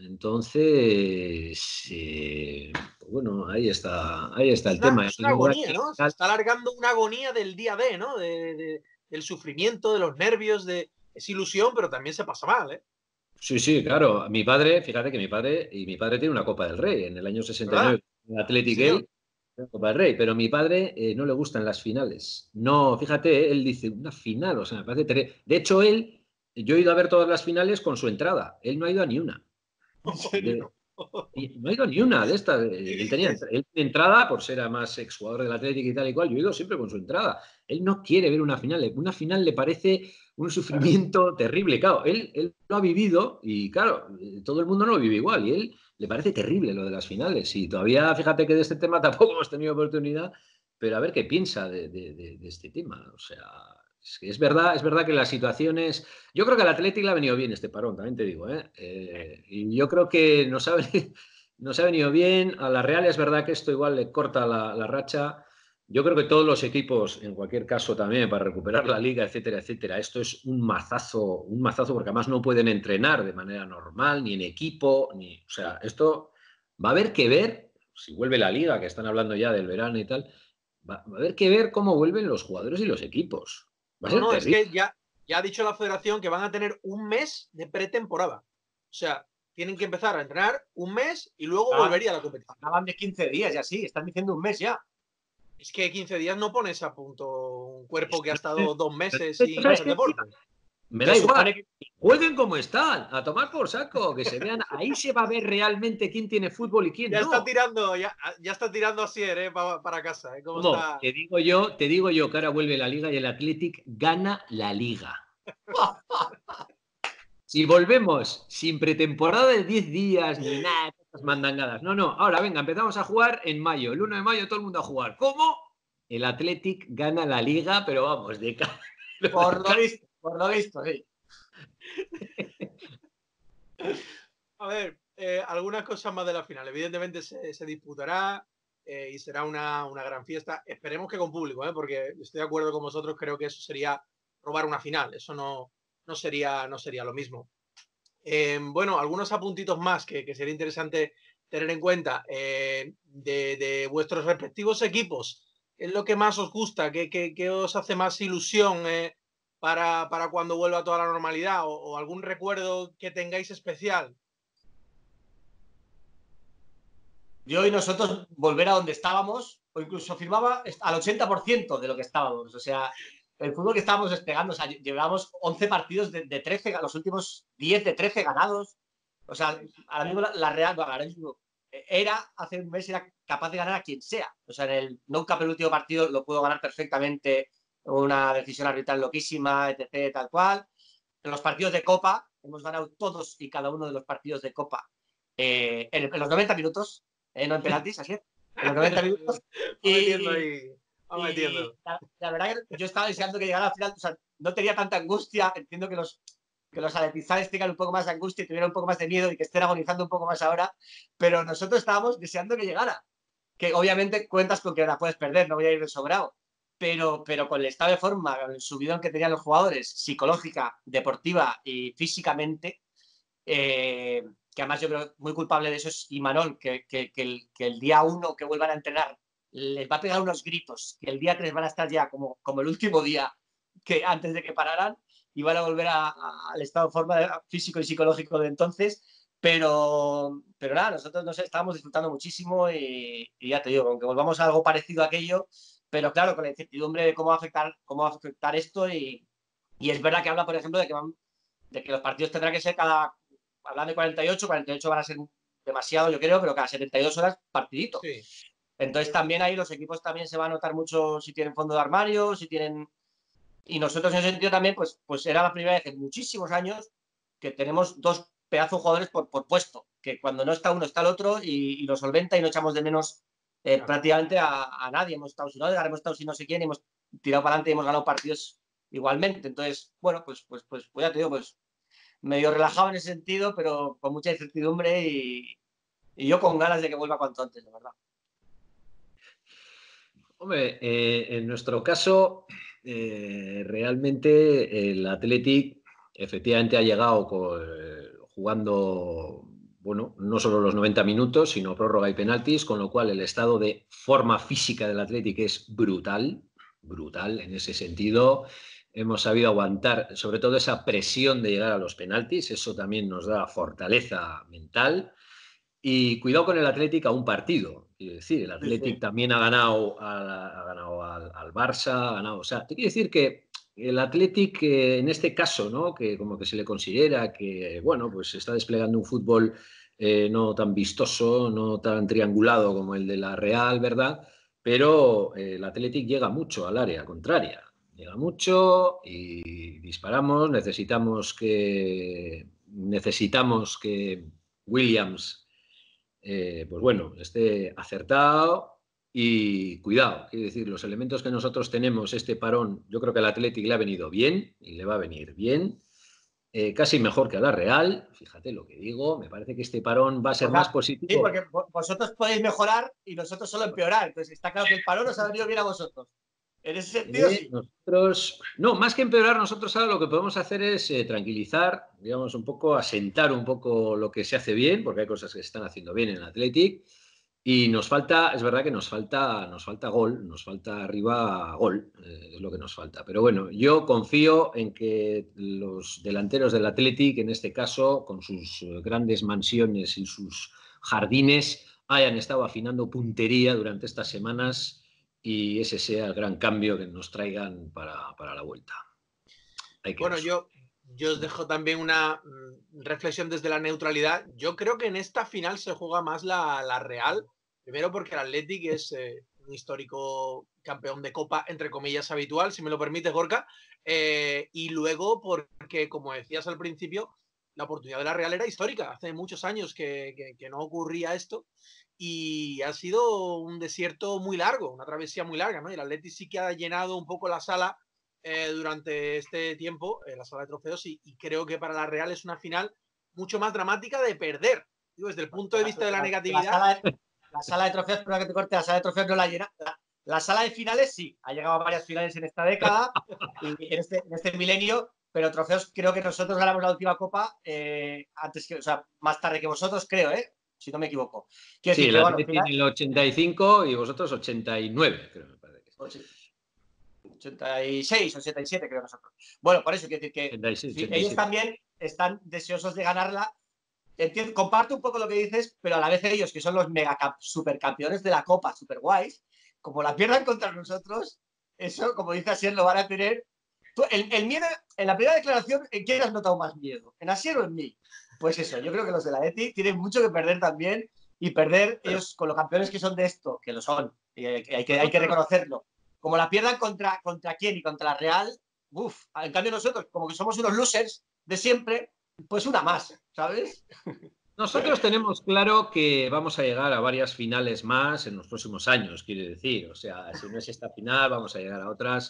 [SPEAKER 2] Entonces, eh, pues bueno, ahí está, ahí está
[SPEAKER 1] Es
[SPEAKER 2] el
[SPEAKER 1] una,
[SPEAKER 2] tema.
[SPEAKER 1] es una agonía, ¿no? Se está alargando una agonía del día D, ¿no? De, de, del sufrimiento, de los nervios, de es ilusión, pero también se pasa mal, ¿eh?
[SPEAKER 2] Sí, sí, claro. Mi padre, fíjate que mi padre, y mi padre tiene una Copa del Rey en el año sesenta y
[SPEAKER 1] ¿Verdad?
[SPEAKER 2] nueve, el
[SPEAKER 1] Sí,
[SPEAKER 2] Athletic
[SPEAKER 1] señor.
[SPEAKER 2] él, la Copa del Rey, pero mi padre eh, no le gustan las finales. No, fíjate, él dice, una final, o sea, me parece terrible. De hecho, él, yo he ido a ver todas las finales con su entrada, él no ha ido a ni una.
[SPEAKER 1] En
[SPEAKER 2] De-
[SPEAKER 1] serio.
[SPEAKER 2] y no ha ido ni una de estas. Él tenía él tiene entrada por ser además exjugador del Atlético y tal y cual. Yo he ido siempre con su entrada. Él no quiere ver una final. Una final le parece un sufrimiento terrible. Claro, él, él lo ha vivido y claro, todo el mundo no lo vive igual. Y él le parece terrible lo de las finales. Y todavía, fíjate que de este tema tampoco hemos tenido oportunidad, pero a ver qué piensa de, de, de, de este tema. O sea, es, que es verdad, es verdad que las situaciones. Yo creo que al Atlético le ha venido bien este parón, también te digo, ¿eh? Eh, y yo creo que nos ha, venido, nos ha venido bien. A la Real es verdad que esto igual le corta la, la racha. Yo creo que todos los equipos, en cualquier caso también, para recuperar la liga, etcétera, etcétera, esto es un mazazo, un mazazo, porque además no pueden entrenar de manera normal, ni en equipo, ni. O sea, esto va a haber que ver, si vuelve la liga, que están hablando ya del verano y tal, va, va a haber que ver cómo vuelven los jugadores y los equipos. Va a
[SPEAKER 1] No,
[SPEAKER 2] ser
[SPEAKER 1] no, es
[SPEAKER 2] terrible.
[SPEAKER 1] que ya, ya ha dicho la federación que van a tener un mes de pretemporada. O sea, tienen que empezar a entrenar un mes y luego
[SPEAKER 3] Acaban,
[SPEAKER 1] volvería a la competición.
[SPEAKER 3] acaban de quince días y así, están diciendo un mes ya.
[SPEAKER 1] Es que quince días no pones a punto un cuerpo que ha
[SPEAKER 2] Esto-
[SPEAKER 1] estado dos meses sin
[SPEAKER 2] ¿Sabes
[SPEAKER 1] hacer
[SPEAKER 2] qué?
[SPEAKER 1] deporte.
[SPEAKER 2] Me
[SPEAKER 3] Se
[SPEAKER 2] da igual.
[SPEAKER 3] supone que
[SPEAKER 2] Jueguen como están, a tomar por saco, que se vean. Ahí se va a ver realmente quién tiene fútbol y quién
[SPEAKER 1] Ya está
[SPEAKER 2] no.
[SPEAKER 1] tirando, ya, ya está tirando Asier, ¿eh? Pa- para casa, ¿eh? ¿Cómo
[SPEAKER 2] ¿Cómo?
[SPEAKER 1] está?
[SPEAKER 2] Te digo yo, te digo yo que ahora vuelve la liga y el Athletic gana la liga. Si volvemos sin pretemporada de diez días ni nada, estas mandangadas. No, no. Ahora, venga, empezamos a jugar en mayo. El uno de mayo todo el mundo a jugar. ¿Cómo? El Athletic gana la liga, pero vamos, de cara.
[SPEAKER 3] por lo visto, por lo visto, sí.
[SPEAKER 1] A ver, eh, algunas cosas más de la final. Evidentemente se, se disputará eh, y será una, una, gran fiesta. Esperemos que con público, ¿eh? Porque estoy de acuerdo con vosotros, creo que eso sería robar una final. Eso no, no, sería, no sería lo mismo. Eh, bueno, algunos apuntitos más que, que sería interesante tener en cuenta eh, de, de, vuestros respectivos equipos. ¿Qué es lo que más os gusta? ¿Qué, qué, qué os hace más ilusión eh, para, para cuando vuelva toda la normalidad? ¿O, o algún recuerdo que tengáis especial?
[SPEAKER 3] Yo y nosotros volver a donde estábamos, o incluso firmaba al ochenta por ciento de lo que estábamos. O sea, el fútbol que estábamos desplegando, o sea, llevábamos once partidos de, de trece, los últimos diez de trece ganados. O sea, ahora mismo la, la Real, ahora mismo, era, hace un mes, era capaz de ganar a quien sea. O sea, en el No Cup, el último partido, lo pudo ganar perfectamente, una decisión arbitral loquísima, etcétera, tal cual. En los partidos de Copa, hemos ganado todos y cada uno de los partidos de Copa eh, en, en los noventa minutos. Eh, no en penaltis, así es, en los noventa minutos.
[SPEAKER 1] Va metiendo ahí, va
[SPEAKER 3] y
[SPEAKER 1] metiendo.
[SPEAKER 3] La, la, verdad que yo estaba deseando que llegara al final, o sea, no tenía tanta angustia, entiendo que los, que los atletizales tengan un poco más de angustia y tuvieran un poco más de miedo y que estén agonizando un poco más ahora, pero nosotros estábamos deseando que llegara. Que obviamente cuentas con que la puedes perder, no voy a ir de sobrado, pero, pero con el estado de forma, con el subidón que tenían los jugadores, psicológica, deportiva y físicamente, eh, que además yo creo muy culpable de eso es Imanol, que, que, que, el, que el día uno que vuelvan a entrenar les va a pegar unos gritos, que el día tres van a estar ya como, como el último día que antes de que pararan y van a volver a, a, al estado de forma físico y psicológico de entonces, pero, pero nada, nosotros no sé, estábamos disfrutando muchísimo y, y ya te digo, aunque volvamos a algo parecido a aquello, pero claro, con la incertidumbre de cómo va a afectar, cómo va a afectar esto y, y es verdad que habla, por ejemplo, de que, van, de que los partidos tendrán que ser cada, hablando de cuarenta y ocho, cuarenta y ocho van a ser demasiado, yo creo, pero cada setenta y dos horas partidito.
[SPEAKER 1] Sí.
[SPEAKER 3] Entonces también ahí los equipos también se va a notar mucho si tienen fondo de armario, si tienen... Y nosotros en ese sentido también, pues, pues era la primera vez en muchísimos años que tenemos dos pedazos de jugadores por, por puesto, que cuando no está uno está el otro y, y lo solventa y no echamos de menos eh, claro. prácticamente a, a nadie. Hemos estado sin Odegaard, hemos estado sin no sé quién, y hemos tirado para adelante y hemos ganado partidos igualmente. Entonces, bueno, pues, pues, pues, pues ya te digo, pues medio relajado en ese sentido, pero con mucha incertidumbre y, y yo con ganas de que vuelva cuanto antes, de verdad.
[SPEAKER 2] Hombre, eh, en nuestro caso, eh, realmente el Athletic efectivamente ha llegado con, eh, jugando, bueno, no solo los noventa minutos, sino prórroga y penaltis, con lo cual el estado de forma física del Athletic es brutal, brutal en ese sentido. Hemos sabido aguantar, sobre todo esa presión de llegar a los penaltis, eso también nos da fortaleza mental. Y cuidado con el Athletic a un partido. Quiero decir, el Athletic sí, sí. también ha ganado, a, ha ganado al, al Barça, ha ganado. O sea, te quiero decir que el Athletic, eh, en este caso, ¿no? Que como que se le considera que, bueno, pues está desplegando un fútbol eh, no tan vistoso, no tan triangulado como el de la Real, ¿verdad? Pero eh, el Athletic llega mucho al área contraria. Llega mucho y disparamos. Necesitamos que, necesitamos que Williams Eh, pues bueno, esté acertado y cuidado. Quiero decir, los elementos que nosotros tenemos, este parón, yo creo que al Athletic le ha venido bien y le va a venir bien, eh, casi mejor que a la Real. Fíjate lo que digo, me parece que este parón va a ser
[SPEAKER 3] o sea,
[SPEAKER 2] más positivo.
[SPEAKER 3] Sí, porque vosotros podéis mejorar y nosotros solo empeorar. Entonces está claro que el parón os ha venido bien a vosotros. En ese sentido,
[SPEAKER 2] Eh,
[SPEAKER 3] sí.
[SPEAKER 2] Nosotros, no, más que empeorar, nosotros ahora lo que podemos hacer es eh, tranquilizar, digamos, un poco, asentar un poco lo que se hace bien, porque hay cosas que se están haciendo bien en el Athletic. Y nos falta, es verdad que nos falta, nos falta gol, nos falta arriba gol, eh, es lo que nos falta. Pero bueno, yo confío en que los delanteros del Athletic, en este caso, con sus grandes mansiones y sus jardines, hayan estado afinando puntería durante estas semanas y ese sea el gran cambio que nos traigan para, para la vuelta. Hay que
[SPEAKER 1] bueno,
[SPEAKER 2] eso.
[SPEAKER 1] yo, yo os dejo también una mm, reflexión desde la neutralidad. Yo creo que en esta final se juega más la, la Real. Primero porque el Athletic es eh, un histórico campeón de Copa, entre comillas, habitual, si me lo permite, Gorka. Eh, y luego porque, como decías al principio, la oportunidad de la Real era histórica. Hace muchos años que, que, que no ocurría esto. Y ha sido un desierto muy largo, una travesía muy larga, ¿no? Y el Athletic sí que ha llenado un poco la sala eh, durante este tiempo, eh, la sala de trofeos, y, y creo que para la Real es una final mucho más dramática de perder. Digo, desde el punto de vista de la negatividad.
[SPEAKER 3] La sala de, la sala de trofeos, perdón que te corte, la sala de trofeos no la llena. La, la sala de finales sí, ha llegado a varias finales en esta década y en este, en este milenio, pero trofeos creo que nosotros ganamos la última copa eh, antes que, o sea, más tarde que vosotros, creo, ¿eh? Si no me equivoco.
[SPEAKER 2] Quiero sí, decir el Athletic bueno, tiene el ochenta y cinco y vosotros ochenta y nueve, creo. Me parece que
[SPEAKER 3] ochenta y seis, ochenta y siete, creo nosotros. Bueno, por eso quiero decir que
[SPEAKER 2] ochenta y seis,
[SPEAKER 3] sí, ellos también están deseosos de ganarla. Entiendo, comparto un poco lo que dices, pero a la vez ellos, que son los mega supercampeones de la Copa, super guays, como la pierdan contra nosotros, eso, como dice Asier, lo van a tener. El, el miedo, en la primera declaración, ¿en quién has notado más miedo? ¿En Asier o en mí? Pues eso, yo creo que los de la E T I tienen mucho que perder también y perder ellos con los campeones que son de esto, que lo son, y hay, hay, que, hay que reconocerlo. Como la pierdan contra, contra quién y contra la Real, uff, en cambio nosotros, como que somos unos losers de siempre, pues una más, ¿sabes?
[SPEAKER 2] Nosotros tenemos claro que vamos a llegar a varias finales más en los próximos años, quiero decir. O sea, si no es esta final, vamos a llegar a otras.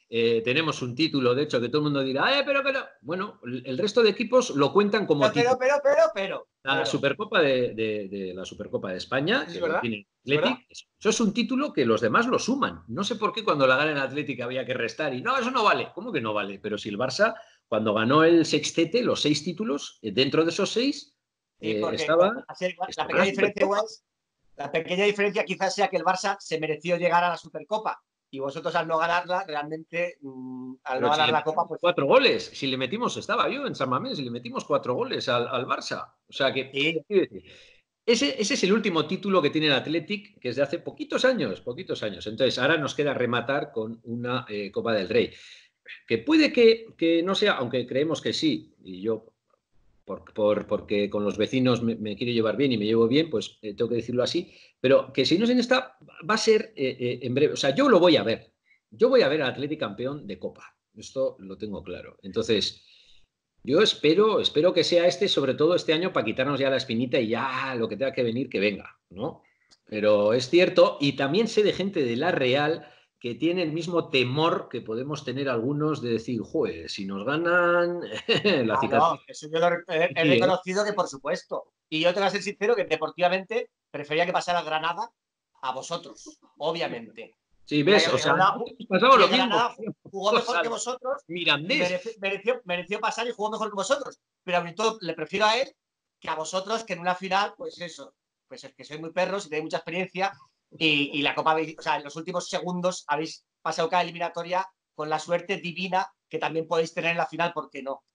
[SPEAKER 2] Eh, tenemos un título, de hecho, que todo el mundo dirá, eh, pero, pero. Bueno, el resto de equipos lo cuentan como
[SPEAKER 3] pero,
[SPEAKER 2] título.
[SPEAKER 3] Pero, pero, pero, pero.
[SPEAKER 2] La
[SPEAKER 3] pero.
[SPEAKER 2] Supercopa de, de, de la Supercopa de España,
[SPEAKER 1] ¿Es
[SPEAKER 2] que
[SPEAKER 1] verdad?
[SPEAKER 2] lo tiene
[SPEAKER 1] ¿Es verdad?
[SPEAKER 2] Athletic, eso es un título que los demás lo suman. No sé por qué cuando la gana el Athletic había que restar y no, eso no vale. ¿Cómo que no vale? Pero si el Barça, cuando ganó el sextete, los seis títulos, dentro de esos seis,
[SPEAKER 3] Sí,
[SPEAKER 2] eh,
[SPEAKER 3] porque
[SPEAKER 2] estaba,
[SPEAKER 3] así, la
[SPEAKER 2] estaba
[SPEAKER 3] pequeña
[SPEAKER 2] la
[SPEAKER 3] diferencia
[SPEAKER 2] Supercopa.
[SPEAKER 3] igual, la pequeña diferencia quizás sea que el Barça se mereció llegar a la Supercopa y vosotros al no ganarla, realmente mmm, al
[SPEAKER 2] Pero
[SPEAKER 3] no
[SPEAKER 2] si
[SPEAKER 3] ganar
[SPEAKER 2] le
[SPEAKER 3] la Copa,
[SPEAKER 2] metimos
[SPEAKER 3] pues
[SPEAKER 2] cuatro goles, si le metimos, estaba yo en San Mamés, si le metimos cuatro goles al, al Barça. O sea que,
[SPEAKER 3] sí.
[SPEAKER 2] quiero decir, ese, ese es el último título que tiene el Athletic, que es de hace poquitos años, poquitos años. Entonces, ahora nos queda rematar con una eh, Copa del Rey. Que puede que, que no sea, aunque creemos que sí, y yo, por, por, porque con los vecinos me, me, quiero llevar bien y me llevo bien, pues eh, tengo que decirlo así, pero que si no es en esta, va a ser eh, eh, en breve. O sea, yo lo voy a ver. Yo voy a ver al Athletic campeón de Copa. Esto lo tengo claro. Entonces, yo espero, espero que sea este, sobre todo este año, para quitarnos ya la espinita y ya lo que tenga que venir, que venga, ¿no? Pero es cierto, y también sé de gente de la Real que tiene el mismo temor que podemos tener algunos de decir, joder, si nos ganan la
[SPEAKER 3] Ah, no,
[SPEAKER 2] cicatriz.
[SPEAKER 3] eso yo lo he, he
[SPEAKER 2] Sí, ¿eh?
[SPEAKER 3] reconocido que por supuesto. Y yo tengo que ser sincero que deportivamente prefería que pasara Granada a vosotros, obviamente.
[SPEAKER 2] Sí,
[SPEAKER 3] Mira
[SPEAKER 2] ves,
[SPEAKER 3] que
[SPEAKER 2] o
[SPEAKER 3] el
[SPEAKER 2] sea,
[SPEAKER 3] Granada,
[SPEAKER 2] nosotros pasaba
[SPEAKER 3] y
[SPEAKER 2] lo
[SPEAKER 3] el
[SPEAKER 2] mismo.
[SPEAKER 3] Granada jugó mejor que
[SPEAKER 2] Al
[SPEAKER 3] vosotros y
[SPEAKER 2] Mirandés.
[SPEAKER 3] mereció, mereció, mereció pasar y jugó mejor que vosotros. Pero a mí todo le prefiero a él que a vosotros, que en una final, pues eso, pues es que sois muy perros y tenéis mucha experiencia y, y la Copa, o sea, en los últimos segundos habéis pasado cada eliminatoria con la suerte divina que también podéis tener en la final, ¿por qué no?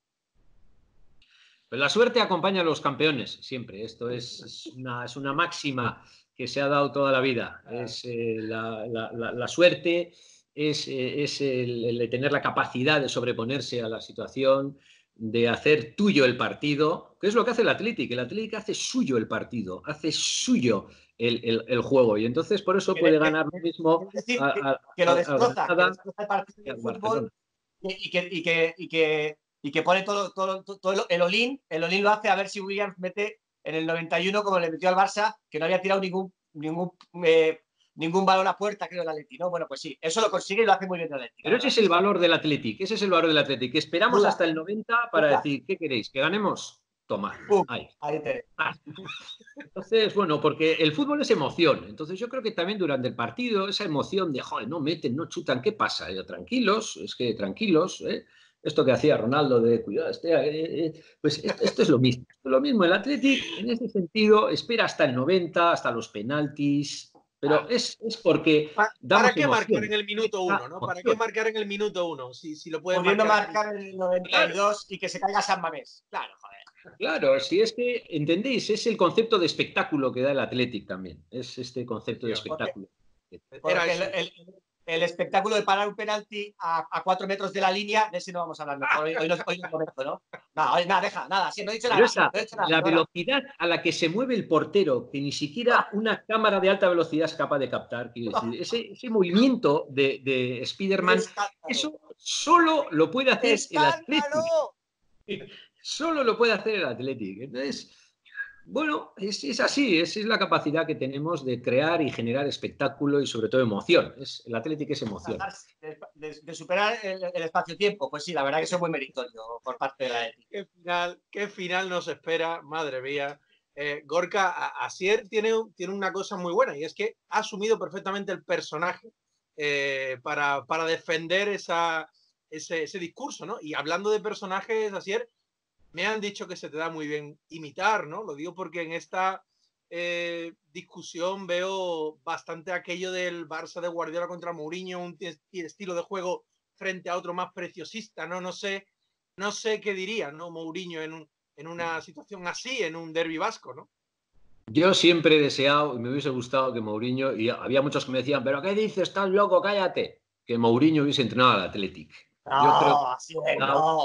[SPEAKER 2] Pero la suerte acompaña a los campeones, siempre. Esto es, es, una, es una máxima que se ha dado toda la vida. Es eh, la, la, la, la suerte, es, eh, es el, el de tener la capacidad de sobreponerse a la situación, de hacer tuyo el partido, que es lo que hace el Athletic. El Athletic hace suyo el partido, hace suyo el, el, el juego. Y entonces por eso puede ganar lo mismo
[SPEAKER 3] Es decir,
[SPEAKER 2] a,
[SPEAKER 3] que,
[SPEAKER 2] a,
[SPEAKER 3] que lo
[SPEAKER 2] a, a
[SPEAKER 3] destroza, que
[SPEAKER 2] Granada
[SPEAKER 3] destroza el partido
[SPEAKER 2] y
[SPEAKER 3] de
[SPEAKER 2] al
[SPEAKER 3] fútbol
[SPEAKER 2] Barcelona.
[SPEAKER 3] y que, y que, y que, y que pone todo, todo, todo el olín, el olín lo hace a ver si Williams mete en el noventa y uno como le metió al Barça, que no había tirado ningún, ningún, eh, ningún balón a puerta, creo, el Atleti, ¿no? Bueno, pues sí, eso lo consigue y lo hace muy bien el Atleti,
[SPEAKER 2] Pero
[SPEAKER 3] la
[SPEAKER 2] ese
[SPEAKER 3] verdad.
[SPEAKER 2] es el valor del Athletic, ese es el valor del Athletic. Esperamos
[SPEAKER 3] Duda,
[SPEAKER 2] hasta el noventa para
[SPEAKER 3] duda.
[SPEAKER 2] decir, ¿qué queréis? ¿Que ganemos? Tomad,
[SPEAKER 3] Pum,
[SPEAKER 2] ahí.
[SPEAKER 3] ahí te.
[SPEAKER 2] Ah. Entonces, bueno, porque el fútbol es emoción. Entonces yo creo que también durante el partido, esa emoción de, joder, no meten, no chutan, ¿qué pasa? Yo, tranquilos, es que tranquilos, ¿eh? Esto que hacía Ronaldo de, cuidado, este, eh, eh, pues esto, esto es lo mismo. Esto es lo mismo, el Athletic en ese sentido espera hasta el noventa, hasta los penaltis, pero es, es porque
[SPEAKER 1] ¿Para
[SPEAKER 2] damos
[SPEAKER 1] qué marcar
[SPEAKER 2] emoción.
[SPEAKER 1] en el minuto uno, no? ¿Para qué
[SPEAKER 2] Emoción.
[SPEAKER 1] marcar en el minuto uno? Si, si lo pueden
[SPEAKER 3] Pudiendo
[SPEAKER 1] marcar en el...
[SPEAKER 3] marcar en el noventa y dos y que se caiga San Mamés. Claro, joder.
[SPEAKER 2] Claro, si es que, ¿entendéis? Es el concepto de espectáculo que da el Athletic también. Es este concepto de
[SPEAKER 3] Porque,
[SPEAKER 2] espectáculo.
[SPEAKER 1] Era
[SPEAKER 3] porque el,
[SPEAKER 1] eso.
[SPEAKER 3] el, el espectáculo de parar un penalti a, a cuatro metros de la línea, de ese no vamos a hablar mejor. Hoy, hoy, no, hoy no es momento, ¿no? No, hoy, nada, deja, nada, sí, no he dicho
[SPEAKER 2] Pero
[SPEAKER 3] nada.
[SPEAKER 2] esa,
[SPEAKER 3] No he dicho nada,
[SPEAKER 2] la
[SPEAKER 3] perdona.
[SPEAKER 2] velocidad a la que se mueve el portero, que ni siquiera una cámara de alta velocidad es capaz de captar, quiero decir, ese, ese movimiento de, de Spider-Man,
[SPEAKER 3] ¡Escándalo!
[SPEAKER 2] eso solo lo puede hacer el Athletic.
[SPEAKER 3] ¡Escándalo!
[SPEAKER 2] Solo lo puede hacer el Athletic. Entonces, bueno, es, es así, esa es la capacidad que tenemos de crear y generar espectáculo y sobre todo emoción. Es, el Athletic es emoción.
[SPEAKER 3] De, de, de superar el, el espacio-tiempo, pues sí, la verdad que eso es muy meritorio por parte de la Athletic.
[SPEAKER 1] ¿Qué final, qué final nos espera? Madre mía. Eh, Gorka, Asier tiene, tiene una cosa muy buena y es que ha asumido perfectamente el personaje eh, para, para defender esa, ese, ese discurso, ¿no? Y hablando de personajes, Asier, me han dicho que se te da muy bien imitar, ¿no? Lo digo porque en esta eh, discusión veo bastante aquello del Barça de Guardiola contra Mourinho, un estilo de juego frente a otro más preciosista, ¿no? No sé, no sé qué diría, ¿no? Mourinho en, un, en una situación así, en un derbi vasco, ¿no?
[SPEAKER 2] Yo siempre he deseado y me hubiese gustado que Mourinho, y había muchos que me decían, ¿pero qué dices? ¿Estás loco? Cállate. Que Mourinho hubiese entrenado al Athletic. Yo creo
[SPEAKER 3] No, así es, no.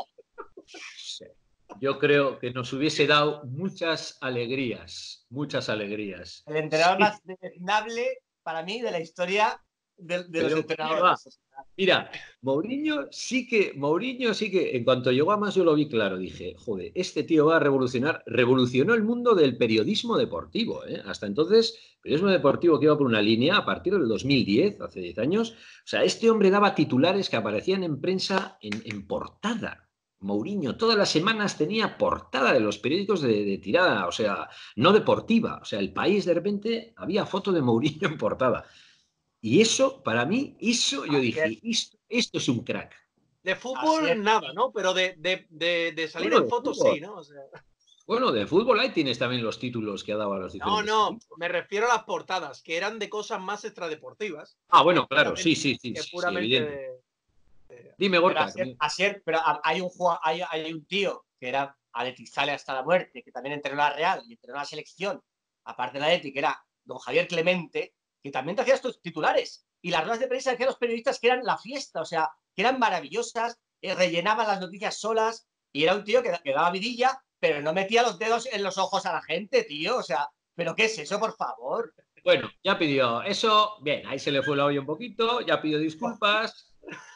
[SPEAKER 2] Yo creo que nos hubiese dado muchas alegrías, muchas alegrías.
[SPEAKER 3] El entrenador
[SPEAKER 2] Sí.
[SPEAKER 3] más deleznable para mí de la historia de, de
[SPEAKER 2] Pero,
[SPEAKER 3] los entrenadores.
[SPEAKER 2] Mira, Mourinho sí que, Mourinho sí que, en cuanto llegó a más yo lo vi claro, dije, joder, este tío va a revolucionar, revolucionó el mundo del periodismo deportivo, ¿eh? Hasta entonces, periodismo deportivo que iba por una línea a partir del dos mil diez, hace diez años, o sea, este hombre daba titulares que aparecían en prensa en, en portada. Mourinho todas las semanas tenía portada de los periódicos de, de tirada, o sea, no deportiva, o sea, El País de repente había foto de Mourinho en portada. Y eso, para mí, eso yo dije, esto, esto es un crack.
[SPEAKER 1] De fútbol nada, ¿no? Pero de, de, de, de salir bueno, en fotos sí, ¿no? O sea...
[SPEAKER 2] Bueno, de fútbol ahí tienes también los títulos que ha dado a los diferentes
[SPEAKER 1] No, no,
[SPEAKER 2] equipos.
[SPEAKER 1] Me refiero a las portadas, que eran de cosas más extradeportivas.
[SPEAKER 2] Ah, bueno, claro, sí, sí, sí, sí, sí, evidente.
[SPEAKER 1] De, de...
[SPEAKER 2] Dime, Gorka.
[SPEAKER 3] Pero, Asier, pero hay un, hay, hay un tío que era Athletic sale hasta la muerte, que también entrenó la Real y entrenó la selección, aparte de la Athletic, que era don Javier Clemente, que también te hacía estos titulares. Y las ruedas de prensa decían los periodistas que eran la fiesta, o sea, que eran maravillosas, eh, rellenaban las noticias solas, y era un tío que, que daba vidilla, pero no metía los dedos en los ojos a la gente, tío. O sea, ¿pero qué es eso, por favor?
[SPEAKER 2] Bueno, ya pidió eso, bien, ahí se le fue la olla un poquito, ya pidió disculpas,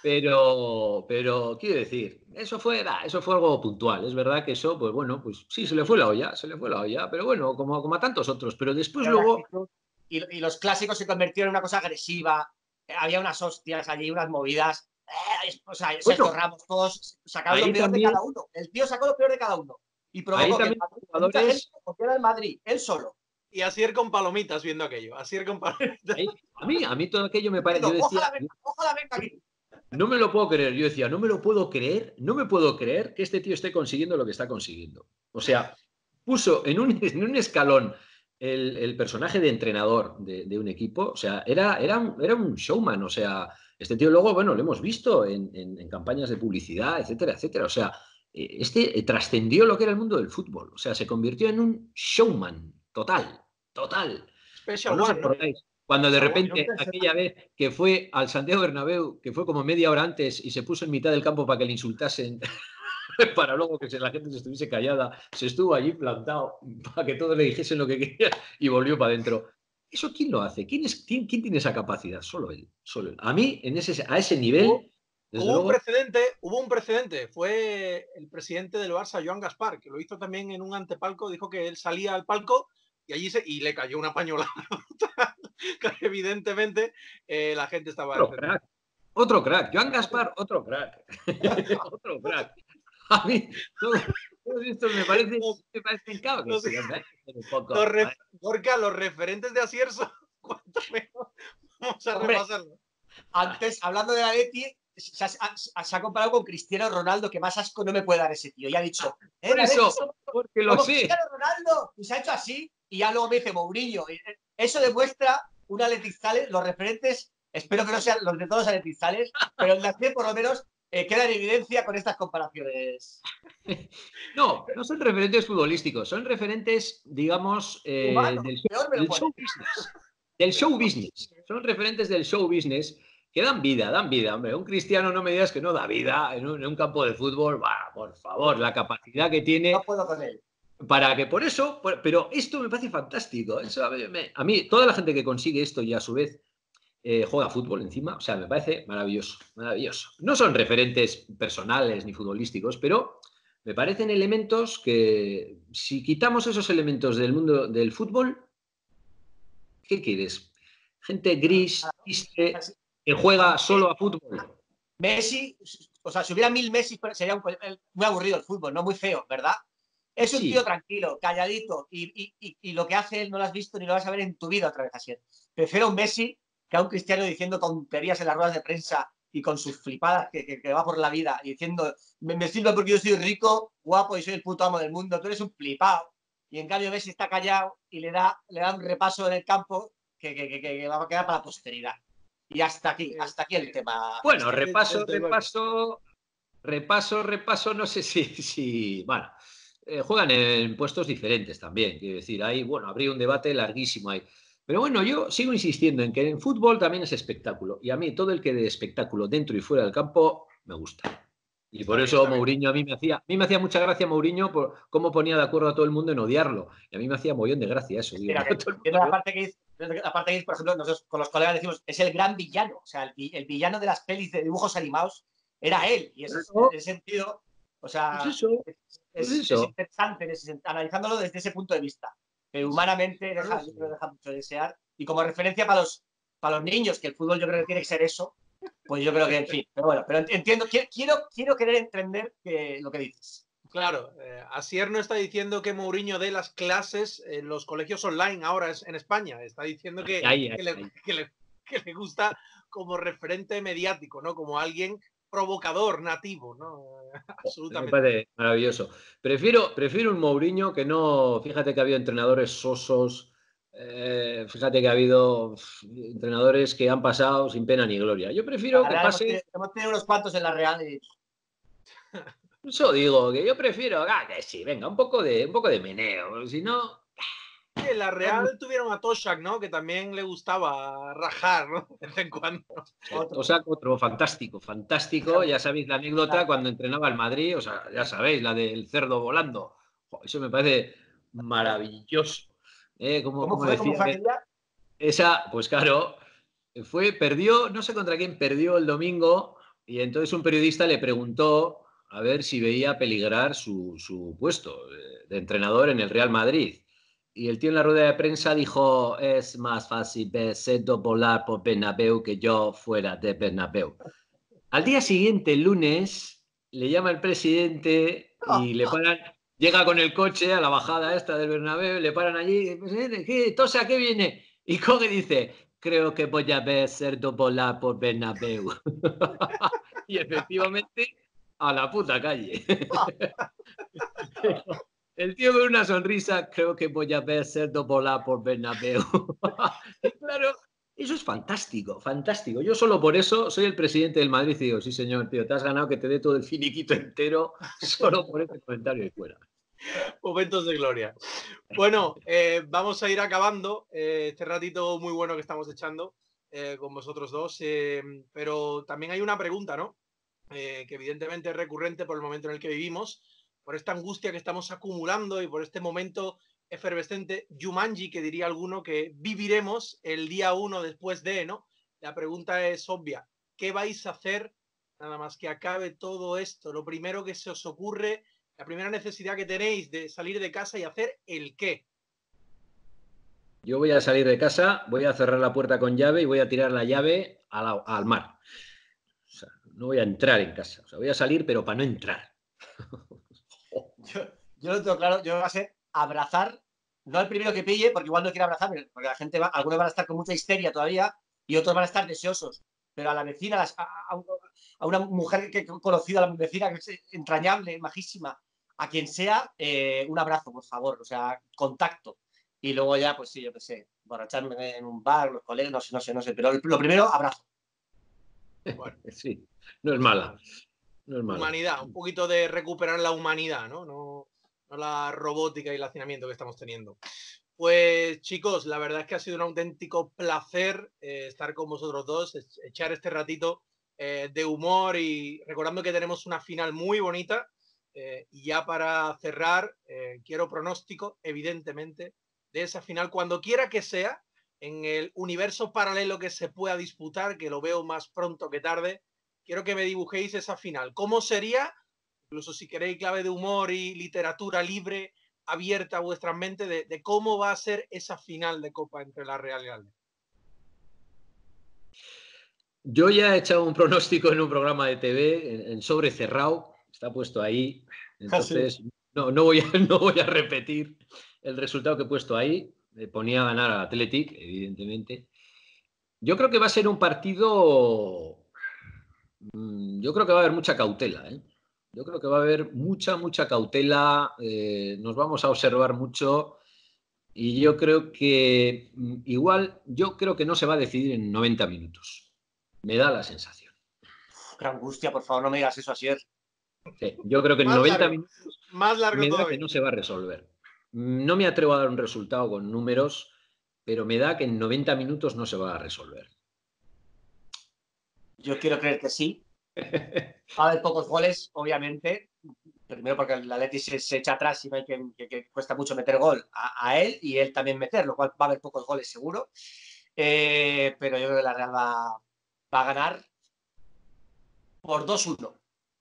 [SPEAKER 2] pero, pero quiero decir, eso fue, eso fue algo puntual. Es verdad que eso, pues bueno, pues sí, se le fue la olla, se le fue la olla, pero bueno, como, como a tantos otros, pero después pero luego...
[SPEAKER 3] Y, y los clásicos se convirtieron en una cosa agresiva, había unas hostias allí, unas movidas, eh, o sea, bueno, Sergio Ramos, todos sacaron lo peor también, de cada uno. El tío sacó lo peor de cada uno. Y provocó que
[SPEAKER 2] jugadores...
[SPEAKER 3] mucha gente copiara el Madrid, él solo.
[SPEAKER 1] Y Asier con palomitas viendo aquello. Asier con palomitas.
[SPEAKER 2] Ahí, a, mí, a mí todo aquello me parece...
[SPEAKER 3] Ojalá venga, ojalá venga aquí.
[SPEAKER 2] No me lo puedo creer. Yo decía, no me lo puedo creer, no me puedo creer que este tío esté consiguiendo lo que está consiguiendo. O sea, puso en un, en un escalón el, el personaje de entrenador de, de un equipo. O sea, era, era, un, era un showman. O sea, este tío luego, bueno, lo hemos visto en, en, en campañas de publicidad, etcétera, etcétera. O sea, este eh, trascendió lo que era el mundo del fútbol. O sea, se convirtió en un showman total, total.
[SPEAKER 1] Special
[SPEAKER 2] ¿No os
[SPEAKER 1] one,
[SPEAKER 2] acordáis? ¿No? Cuando de repente, aquella vez que fue al Santiago Bernabéu, que fue como media hora antes y se puso en mitad del campo para que le insultasen, para luego que la gente se estuviese callada, se estuvo allí plantado para que todos le dijesen lo que querían y volvió para adentro. ¿Eso quién lo hace? ¿Quién, es, quién, quién tiene esa capacidad? Solo él. Solo él. A mí, en ese, a ese nivel...
[SPEAKER 1] Hubo, hubo luego... un precedente, hubo un precedente. Fue el presidente del Barça, Joan Gaspar, que lo hizo también en un antepalco, dijo que él salía al palco y allí se, y le cayó una pañolada. Evidentemente, eh, la gente estaba...
[SPEAKER 2] Otro crack, otro crack. Joan Gaspar, otro crack. otro crack. A mí, todos todo esto me parece, me parecen cabros.
[SPEAKER 1] Los, los, re, Gorka, los referentes de Asier son cuanto menos. Vamos a
[SPEAKER 3] Hombre,
[SPEAKER 1] repasarlo.
[SPEAKER 3] Antes, hablando de la Leti, se ha, se ha comparado con Cristiano Ronaldo, que más asco no me puede dar ese tío. Y ha dicho,
[SPEAKER 2] eh, por eso, Leti, somos, porque lo
[SPEAKER 3] como
[SPEAKER 2] sé.
[SPEAKER 3] Cristiano Ronaldo, y se ha hecho así, y ya luego me dice Mourinho. Eso demuestra una Letizales, los referentes, espero que no sean los de todos los Letizales, pero el de Asier por lo menos eh, queda en evidencia con estas comparaciones.
[SPEAKER 2] No, no son referentes futbolísticos, son referentes, digamos, eh,
[SPEAKER 3] Humano,
[SPEAKER 2] del,
[SPEAKER 3] del
[SPEAKER 2] show business. Del show business. Son referentes del show business que dan vida, dan vida. Hombre, un Cristiano no me digas que no da vida en un, en un campo de fútbol. Bah, por favor, la capacidad que tiene.
[SPEAKER 3] No puedo con él.
[SPEAKER 2] Para que por eso, por, pero esto me parece fantástico. Eso, a, mí, me, a mí, toda la gente que consigue esto y a su vez eh, juega fútbol encima, o sea, me parece maravilloso, maravilloso. No son referentes personales ni futbolísticos, pero me parecen elementos que, si quitamos esos elementos del mundo del fútbol, ¿qué quieres? Gente gris, triste, que juega solo a fútbol.
[SPEAKER 3] Messi, o sea, si hubiera mil Messi sería un, muy aburrido el fútbol, no muy feo, ¿verdad? Es un sí. tío tranquilo, calladito, y, y, y, y lo que hace él no lo has visto ni lo vas a ver en tu vida otra vez así. Prefiero a un Messi que a un Cristiano diciendo tonterías en las ruedas de prensa y con sus flipadas que, que, que va por la vida y diciendo, me, me sirve porque yo soy rico, guapo y soy el puto amo del mundo, tú eres un flipado. Y en cambio Messi está callado y le da, le da un repaso en el campo que, que, que, que va a quedar para la posteridad. Y hasta aquí, hasta aquí el tema.
[SPEAKER 2] Bueno, repaso, repaso, repaso, repaso, no sé si, si bueno, eh, juegan en puestos diferentes también, quiero decir, ahí, bueno, habría un debate larguísimo ahí. Pero bueno, yo sigo insistiendo en que en fútbol también es espectáculo. Y a mí todo el que dé espectáculo dentro y fuera del campo me gusta. Y por eso Mourinho a mí me hacía, a mí me hacía mucha gracia Mourinho por cómo ponía de acuerdo a todo el mundo en odiarlo. Y a mí me hacía mollón de gracia eso.
[SPEAKER 3] Mira, que, la, parte que dice, aparte, por ejemplo, nosotros con los colegas decimos, es el gran villano. O sea, el, el villano de las pelis de dibujos animados era él. Y eso, en ese sentido, o sea,
[SPEAKER 2] pues eso,
[SPEAKER 3] es,
[SPEAKER 2] pues
[SPEAKER 3] es,
[SPEAKER 2] eso.
[SPEAKER 3] es interesante en ese, analizándolo desde ese punto de vista. Pero humanamente deja, yo creo que deja mucho de desear. Y como referencia para los, para los niños, que el fútbol yo creo que tiene que ser eso, pues yo creo que, en fin. Pero bueno, pero entiendo, quiero, quiero querer entender que, lo que dices.
[SPEAKER 1] Claro, eh, Asier no está diciendo que Mourinho dé las clases en los colegios online ahora en España. Está diciendo que,
[SPEAKER 2] ahí, ahí,
[SPEAKER 1] que, le,
[SPEAKER 2] ahí.
[SPEAKER 1] que, le, que le gusta como referente mediático, ¿no? Como alguien provocador, nativo, ¿no? Absolutamente.
[SPEAKER 2] Me parece maravilloso. Prefiero, prefiero un Mourinho que no. Fíjate que ha habido entrenadores sosos. Eh, fíjate que ha habido uf, entrenadores que han pasado sin pena ni gloria. Yo prefiero que
[SPEAKER 3] Hemos
[SPEAKER 2] pase.
[SPEAKER 3] tenido, hemos tenido unos cuantos en la Real y...
[SPEAKER 2] Eso digo, que yo prefiero. Ah, que sí, venga, un poco de, un poco de meneo. Si no.
[SPEAKER 1] En la Real tuvieron a Toshak, ¿no? Que también le gustaba rajar, ¿no? De vez en cuando.
[SPEAKER 2] Otro. O sea, otro fantástico, fantástico. Ya sabéis la anécdota cuando entrenaba al Madrid. O sea, ya sabéis, la del cerdo volando. Eso me parece maravilloso. Eh, como,
[SPEAKER 3] ¿Cómo
[SPEAKER 2] como
[SPEAKER 3] fue? ¿Cómo
[SPEAKER 2] decía
[SPEAKER 3] fue
[SPEAKER 2] que
[SPEAKER 3] aquella?
[SPEAKER 2] esa, pues claro, fue, perdió, no sé contra quién perdió el domingo, y entonces un periodista le preguntó a ver si veía peligrar su, su puesto de, de entrenador en el Real Madrid. Y el tío en la rueda de prensa dijo, es más fácil ver Cerdo volar por Bernabéu que yo fuera de Bernabéu. Al día siguiente, el lunes, le llama el presidente y le paran, llega con el coche a la bajada esta del Bernabéu, le paran allí, presidente, ¿qué? ¿Tosa qué viene? Y coge y dice, creo que voy a ver Cerdo volar por Bernabéu. Y efectivamente, a la puta calle. El tío con una sonrisa, creo que voy a ver Cerdo volar por Bernabéu. Y claro, eso es fantástico, fantástico. Yo solo por eso soy el presidente del Madrid y digo, sí señor, tío, te has ganado que te dé todo el finiquito entero solo por ese comentario de fuera.
[SPEAKER 1] Momentos de gloria. Bueno, eh, vamos a ir acabando eh, este ratito muy bueno que estamos echando eh, con vosotros dos, eh, pero también hay una pregunta, ¿no? Eh, que evidentemente es recurrente por el momento en el que vivimos, por esta angustia que estamos acumulando y por este momento efervescente, Jumanji, que diría alguno que viviremos el día uno después de, ¿no? La pregunta es obvia, ¿qué vais a hacer nada más que acabe todo esto? Lo primero que se os ocurre, la primera necesidad que tenéis de salir de casa y hacer el qué.
[SPEAKER 2] Yo voy a salir de casa, voy a cerrar la puerta con llave y voy a tirar la llave a la, al mar. O sea, no voy a entrar en casa. O sea, voy a salir, pero para no entrar.
[SPEAKER 3] Yo, yo lo tengo claro, yo voy a ser abrazar, no al primero que pille, porque igual no quiere abrazar, porque la gente va, algunos van a estar con mucha histeria todavía y otros van a estar deseosos. Pero a la vecina, a, a, a una mujer que he conocido, a la vecina que es entrañable, majísima, a quien sea, eh, un abrazo, por favor, o sea, contacto. Y luego ya, pues sí, yo qué sé, borracharme en un bar, los colegas, no sé, no sé, no sé. Pero lo primero, abrazo.
[SPEAKER 2] Bueno, sí, no es mala. No es mala.
[SPEAKER 1] Humanidad, un poquito de recuperar la humanidad, ¿no? No, no la robótica y el hacinamiento que estamos teniendo. Pues chicos, la verdad es que ha sido un auténtico placer eh, estar con vosotros dos, echar este ratito eh, de humor y recordando que tenemos una final muy bonita. Eh, y ya para cerrar, eh, quiero pronóstico, evidentemente, de esa final, cuando quiera que sea, en el universo paralelo que se pueda disputar, que lo veo más pronto que tarde. Quiero que me dibujéis esa final. ¿Cómo sería? Incluso si queréis clave de humor y literatura libre, abierta a vuestra mente, de, de cómo va a ser esa final de Copa entre la Real y el Atleti.
[SPEAKER 2] Yo ya he echado un pronóstico en un programa de T V, en, en sobre cerrado, está puesto ahí. Entonces, sí. no, no, voy a, no voy a repetir el resultado que he puesto ahí. Me ponía a ganar al Athletic, evidentemente. Yo creo que va a ser un partido. Yo creo que va a haber mucha cautela, ¿eh? Yo creo que va a haber mucha, mucha cautela. Eh, nos vamos a observar mucho. Y yo creo que igual, yo creo que no se va a decidir en noventa minutos. Me da la sensación.
[SPEAKER 3] Uf, qué angustia, por favor, no me digas eso, Asier.
[SPEAKER 2] Sí, yo creo que en
[SPEAKER 1] más
[SPEAKER 2] noventa
[SPEAKER 1] largo,
[SPEAKER 2] minutos
[SPEAKER 1] más largo
[SPEAKER 2] me da
[SPEAKER 1] todavía.
[SPEAKER 2] que no se va a resolver. No me atrevo a dar un resultado con números, pero me da que en noventa minutos no se va a resolver.
[SPEAKER 3] Yo quiero creer que sí. Va a haber pocos goles, obviamente, pero Primero porque el Atleti se, se echa atrás y no hay que, que, que cuesta mucho meter gol a, a él y él también meter, lo cual va a haber pocos goles seguro. Eh, pero yo creo que la Real va, va a ganar por dos uno.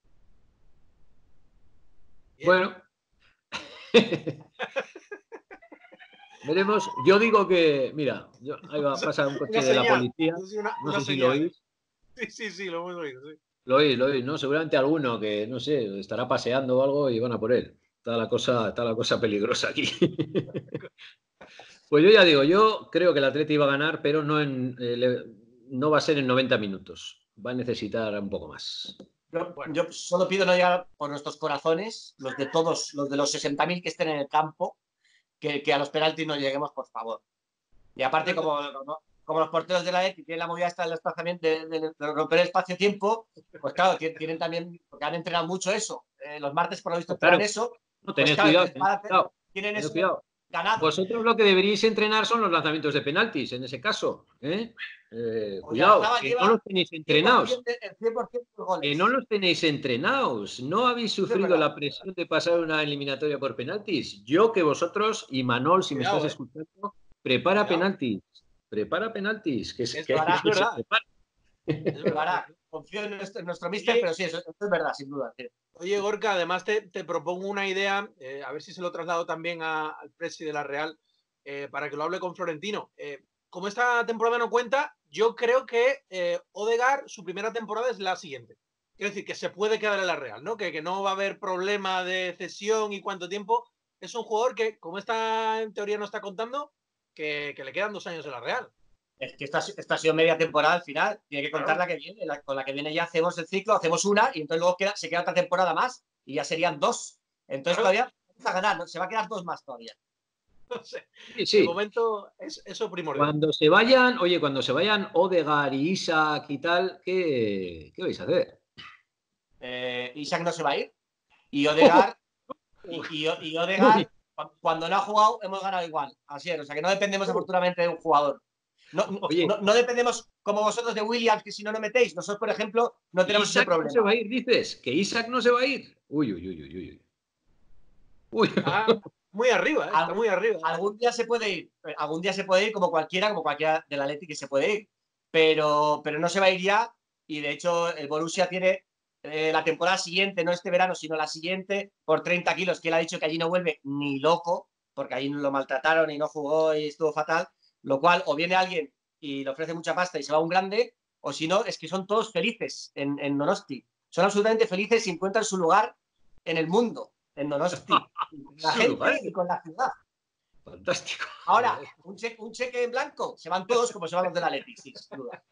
[SPEAKER 2] Bueno. Veremos. Yo digo que, mira, yo, ahí va a pasar un coche de la policía.
[SPEAKER 1] Una,
[SPEAKER 2] no
[SPEAKER 1] una
[SPEAKER 2] sé si
[SPEAKER 1] señal.
[SPEAKER 2] lo oís.
[SPEAKER 1] Sí, sí, sí, lo hemos oído, sí.
[SPEAKER 2] Lo oís, lo oís, ¿no? Seguramente alguno que, no sé, estará paseando o algo y van a por él. Está la cosa, está la cosa peligrosa aquí. Pues yo ya digo, yo creo que el Atleti va a ganar, pero no, en, eh, no va a ser en noventa minutos. Va a necesitar un poco más.
[SPEAKER 3] Yo, bueno. yo solo pido no llegar por nuestros corazones, los de todos, los de los sesenta mil que estén en el campo, que, que a los penaltis no lleguemos, por favor. Y aparte, como, como, como los porteros de la E T I tienen la movilidad hasta el desplazamiento de, de, de romper el espacio-tiempo, pues claro, tienen también, porque han entrenado mucho eso. Eh, los martes, por lo visto, entrenan
[SPEAKER 2] claro.
[SPEAKER 3] eso.
[SPEAKER 2] No,
[SPEAKER 3] pues,
[SPEAKER 2] tened
[SPEAKER 3] claro,
[SPEAKER 2] cuidado,
[SPEAKER 3] entonces,
[SPEAKER 2] tened cuidado.
[SPEAKER 3] Tienen
[SPEAKER 2] tened
[SPEAKER 3] eso
[SPEAKER 2] cuidado.
[SPEAKER 3] ganado.
[SPEAKER 2] Vosotros lo que deberíais entrenar son los lanzamientos de penaltis, en ese caso. ¿eh? Eh,
[SPEAKER 3] O
[SPEAKER 2] cuidado,
[SPEAKER 3] estaba,
[SPEAKER 2] que no los tenéis entrenados.
[SPEAKER 3] De, el cien por ciento de goles.
[SPEAKER 2] Que no los tenéis entrenados. No habéis sufrido la presión de pasar una eliminatoria por penaltis. Yo que vosotros, y Manol, si cuidado, me estás eh. escuchando, prepara cuidado. penaltis. Prepara penaltis. Que,
[SPEAKER 3] es,
[SPEAKER 2] que,
[SPEAKER 3] para,
[SPEAKER 2] que
[SPEAKER 3] es
[SPEAKER 2] se
[SPEAKER 3] verdad. Es verdad. Confío en nuestro, en nuestro míster, pero sí, eso, eso es verdad, sin duda. Sí.
[SPEAKER 1] Oye, Gorka, además te, te propongo una idea, eh, a ver si se lo traslado también a, al presi de la Real, eh, para que lo hable con Florentino. Eh, como esta temporada no cuenta, yo creo que eh, Odegaard, su primera temporada es la siguiente. Quiero decir, que se puede quedar en la Real, ¿no? Que, que no va a haber problema de cesión y cuánto tiempo. Es un jugador que, como esta en teoría no está contando, que, que le quedan dos años en la Real.
[SPEAKER 3] Es que esta, esta ha sido media temporada al final. Tiene que contar claro. la que viene. La, con la que viene ya hacemos el ciclo, hacemos una y entonces luego queda, se queda otra temporada más y ya serían dos. Entonces claro. todavía vamos a ganar, ¿no? Se va a quedar dos más todavía.
[SPEAKER 1] No sé.
[SPEAKER 2] Sí, sí.
[SPEAKER 1] De momento es eso primordial.
[SPEAKER 2] Cuando se vayan, oye, cuando se vayan Odegaard y Isaac y tal, ¿qué, qué vais a hacer?
[SPEAKER 3] Eh, Isaac no se va a ir. Y Odegaard, y, y, y Odegaard cuando no ha jugado, hemos ganado igual. Así es, o sea que no dependemos afortunadamente de un jugador. No, Oye, no, no dependemos como vosotros de Williams, que si no, no metéis. Nosotros, por ejemplo, no tenemos
[SPEAKER 2] Isaac
[SPEAKER 3] ese problema.
[SPEAKER 2] No se va a ir, dices, que Isaac no se va a ir. Uy, uy, uy, uy, uy.
[SPEAKER 1] uy. Ah, muy arriba, ¿eh? Está muy arriba.
[SPEAKER 3] Algún día se puede ir, algún día se puede ir como cualquiera, como cualquiera del Atleti que se puede ir. Pero, pero no se va a ir ya. Y de hecho, el Borussia tiene eh, la temporada siguiente, no este verano, sino la siguiente, por treinta kilos, que él ha dicho que allí no vuelve ni loco, porque allí lo maltrataron y no jugó y estuvo fatal. Lo cual, o viene alguien y le ofrece mucha pasta y se va a un grande, o si no, es que son todos felices en, en Donosti. Son absolutamente felices y encuentran su lugar en el mundo, en Donosti. La gente lugar? Y con la ciudad.
[SPEAKER 2] Fantástico.
[SPEAKER 3] Ahora, un cheque, un cheque en blanco, se van todos como se van los de la Atleti, sí, sin duda.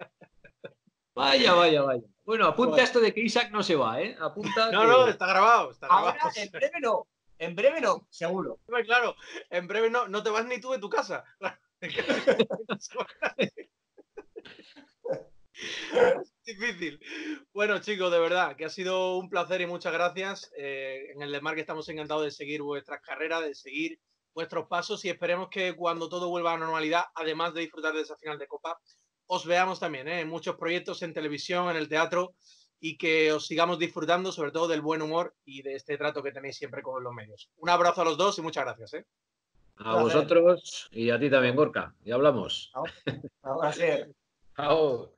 [SPEAKER 2] Vaya, vaya, vaya. Bueno, apunta bueno. esto de que Isaac no se va, ¿eh? Apunta.
[SPEAKER 1] No,
[SPEAKER 2] que...
[SPEAKER 1] no, está grabado, está grabado.
[SPEAKER 3] Ahora, en breve no. En breve no, seguro.
[SPEAKER 1] Claro, en breve no, no te vas ni tú de tu casa. Difícil. Bueno, chicos, de verdad que ha sido un placer y muchas gracias. Eh, en el Desmarque estamos encantados de seguir vuestras carreras, de seguir vuestros pasos y esperemos que cuando todo vuelva a la normalidad, además de disfrutar de esa final de Copa, os veamos también ¿eh? en muchos proyectos, en televisión, en el teatro y que os sigamos disfrutando sobre todo del buen humor y de este trato que tenéis siempre con los medios. Un abrazo a los dos y muchas gracias. ¿eh?
[SPEAKER 2] A vosotros y a ti también, Gorka. Y hablamos.
[SPEAKER 3] Ahora sí.
[SPEAKER 2] Chao.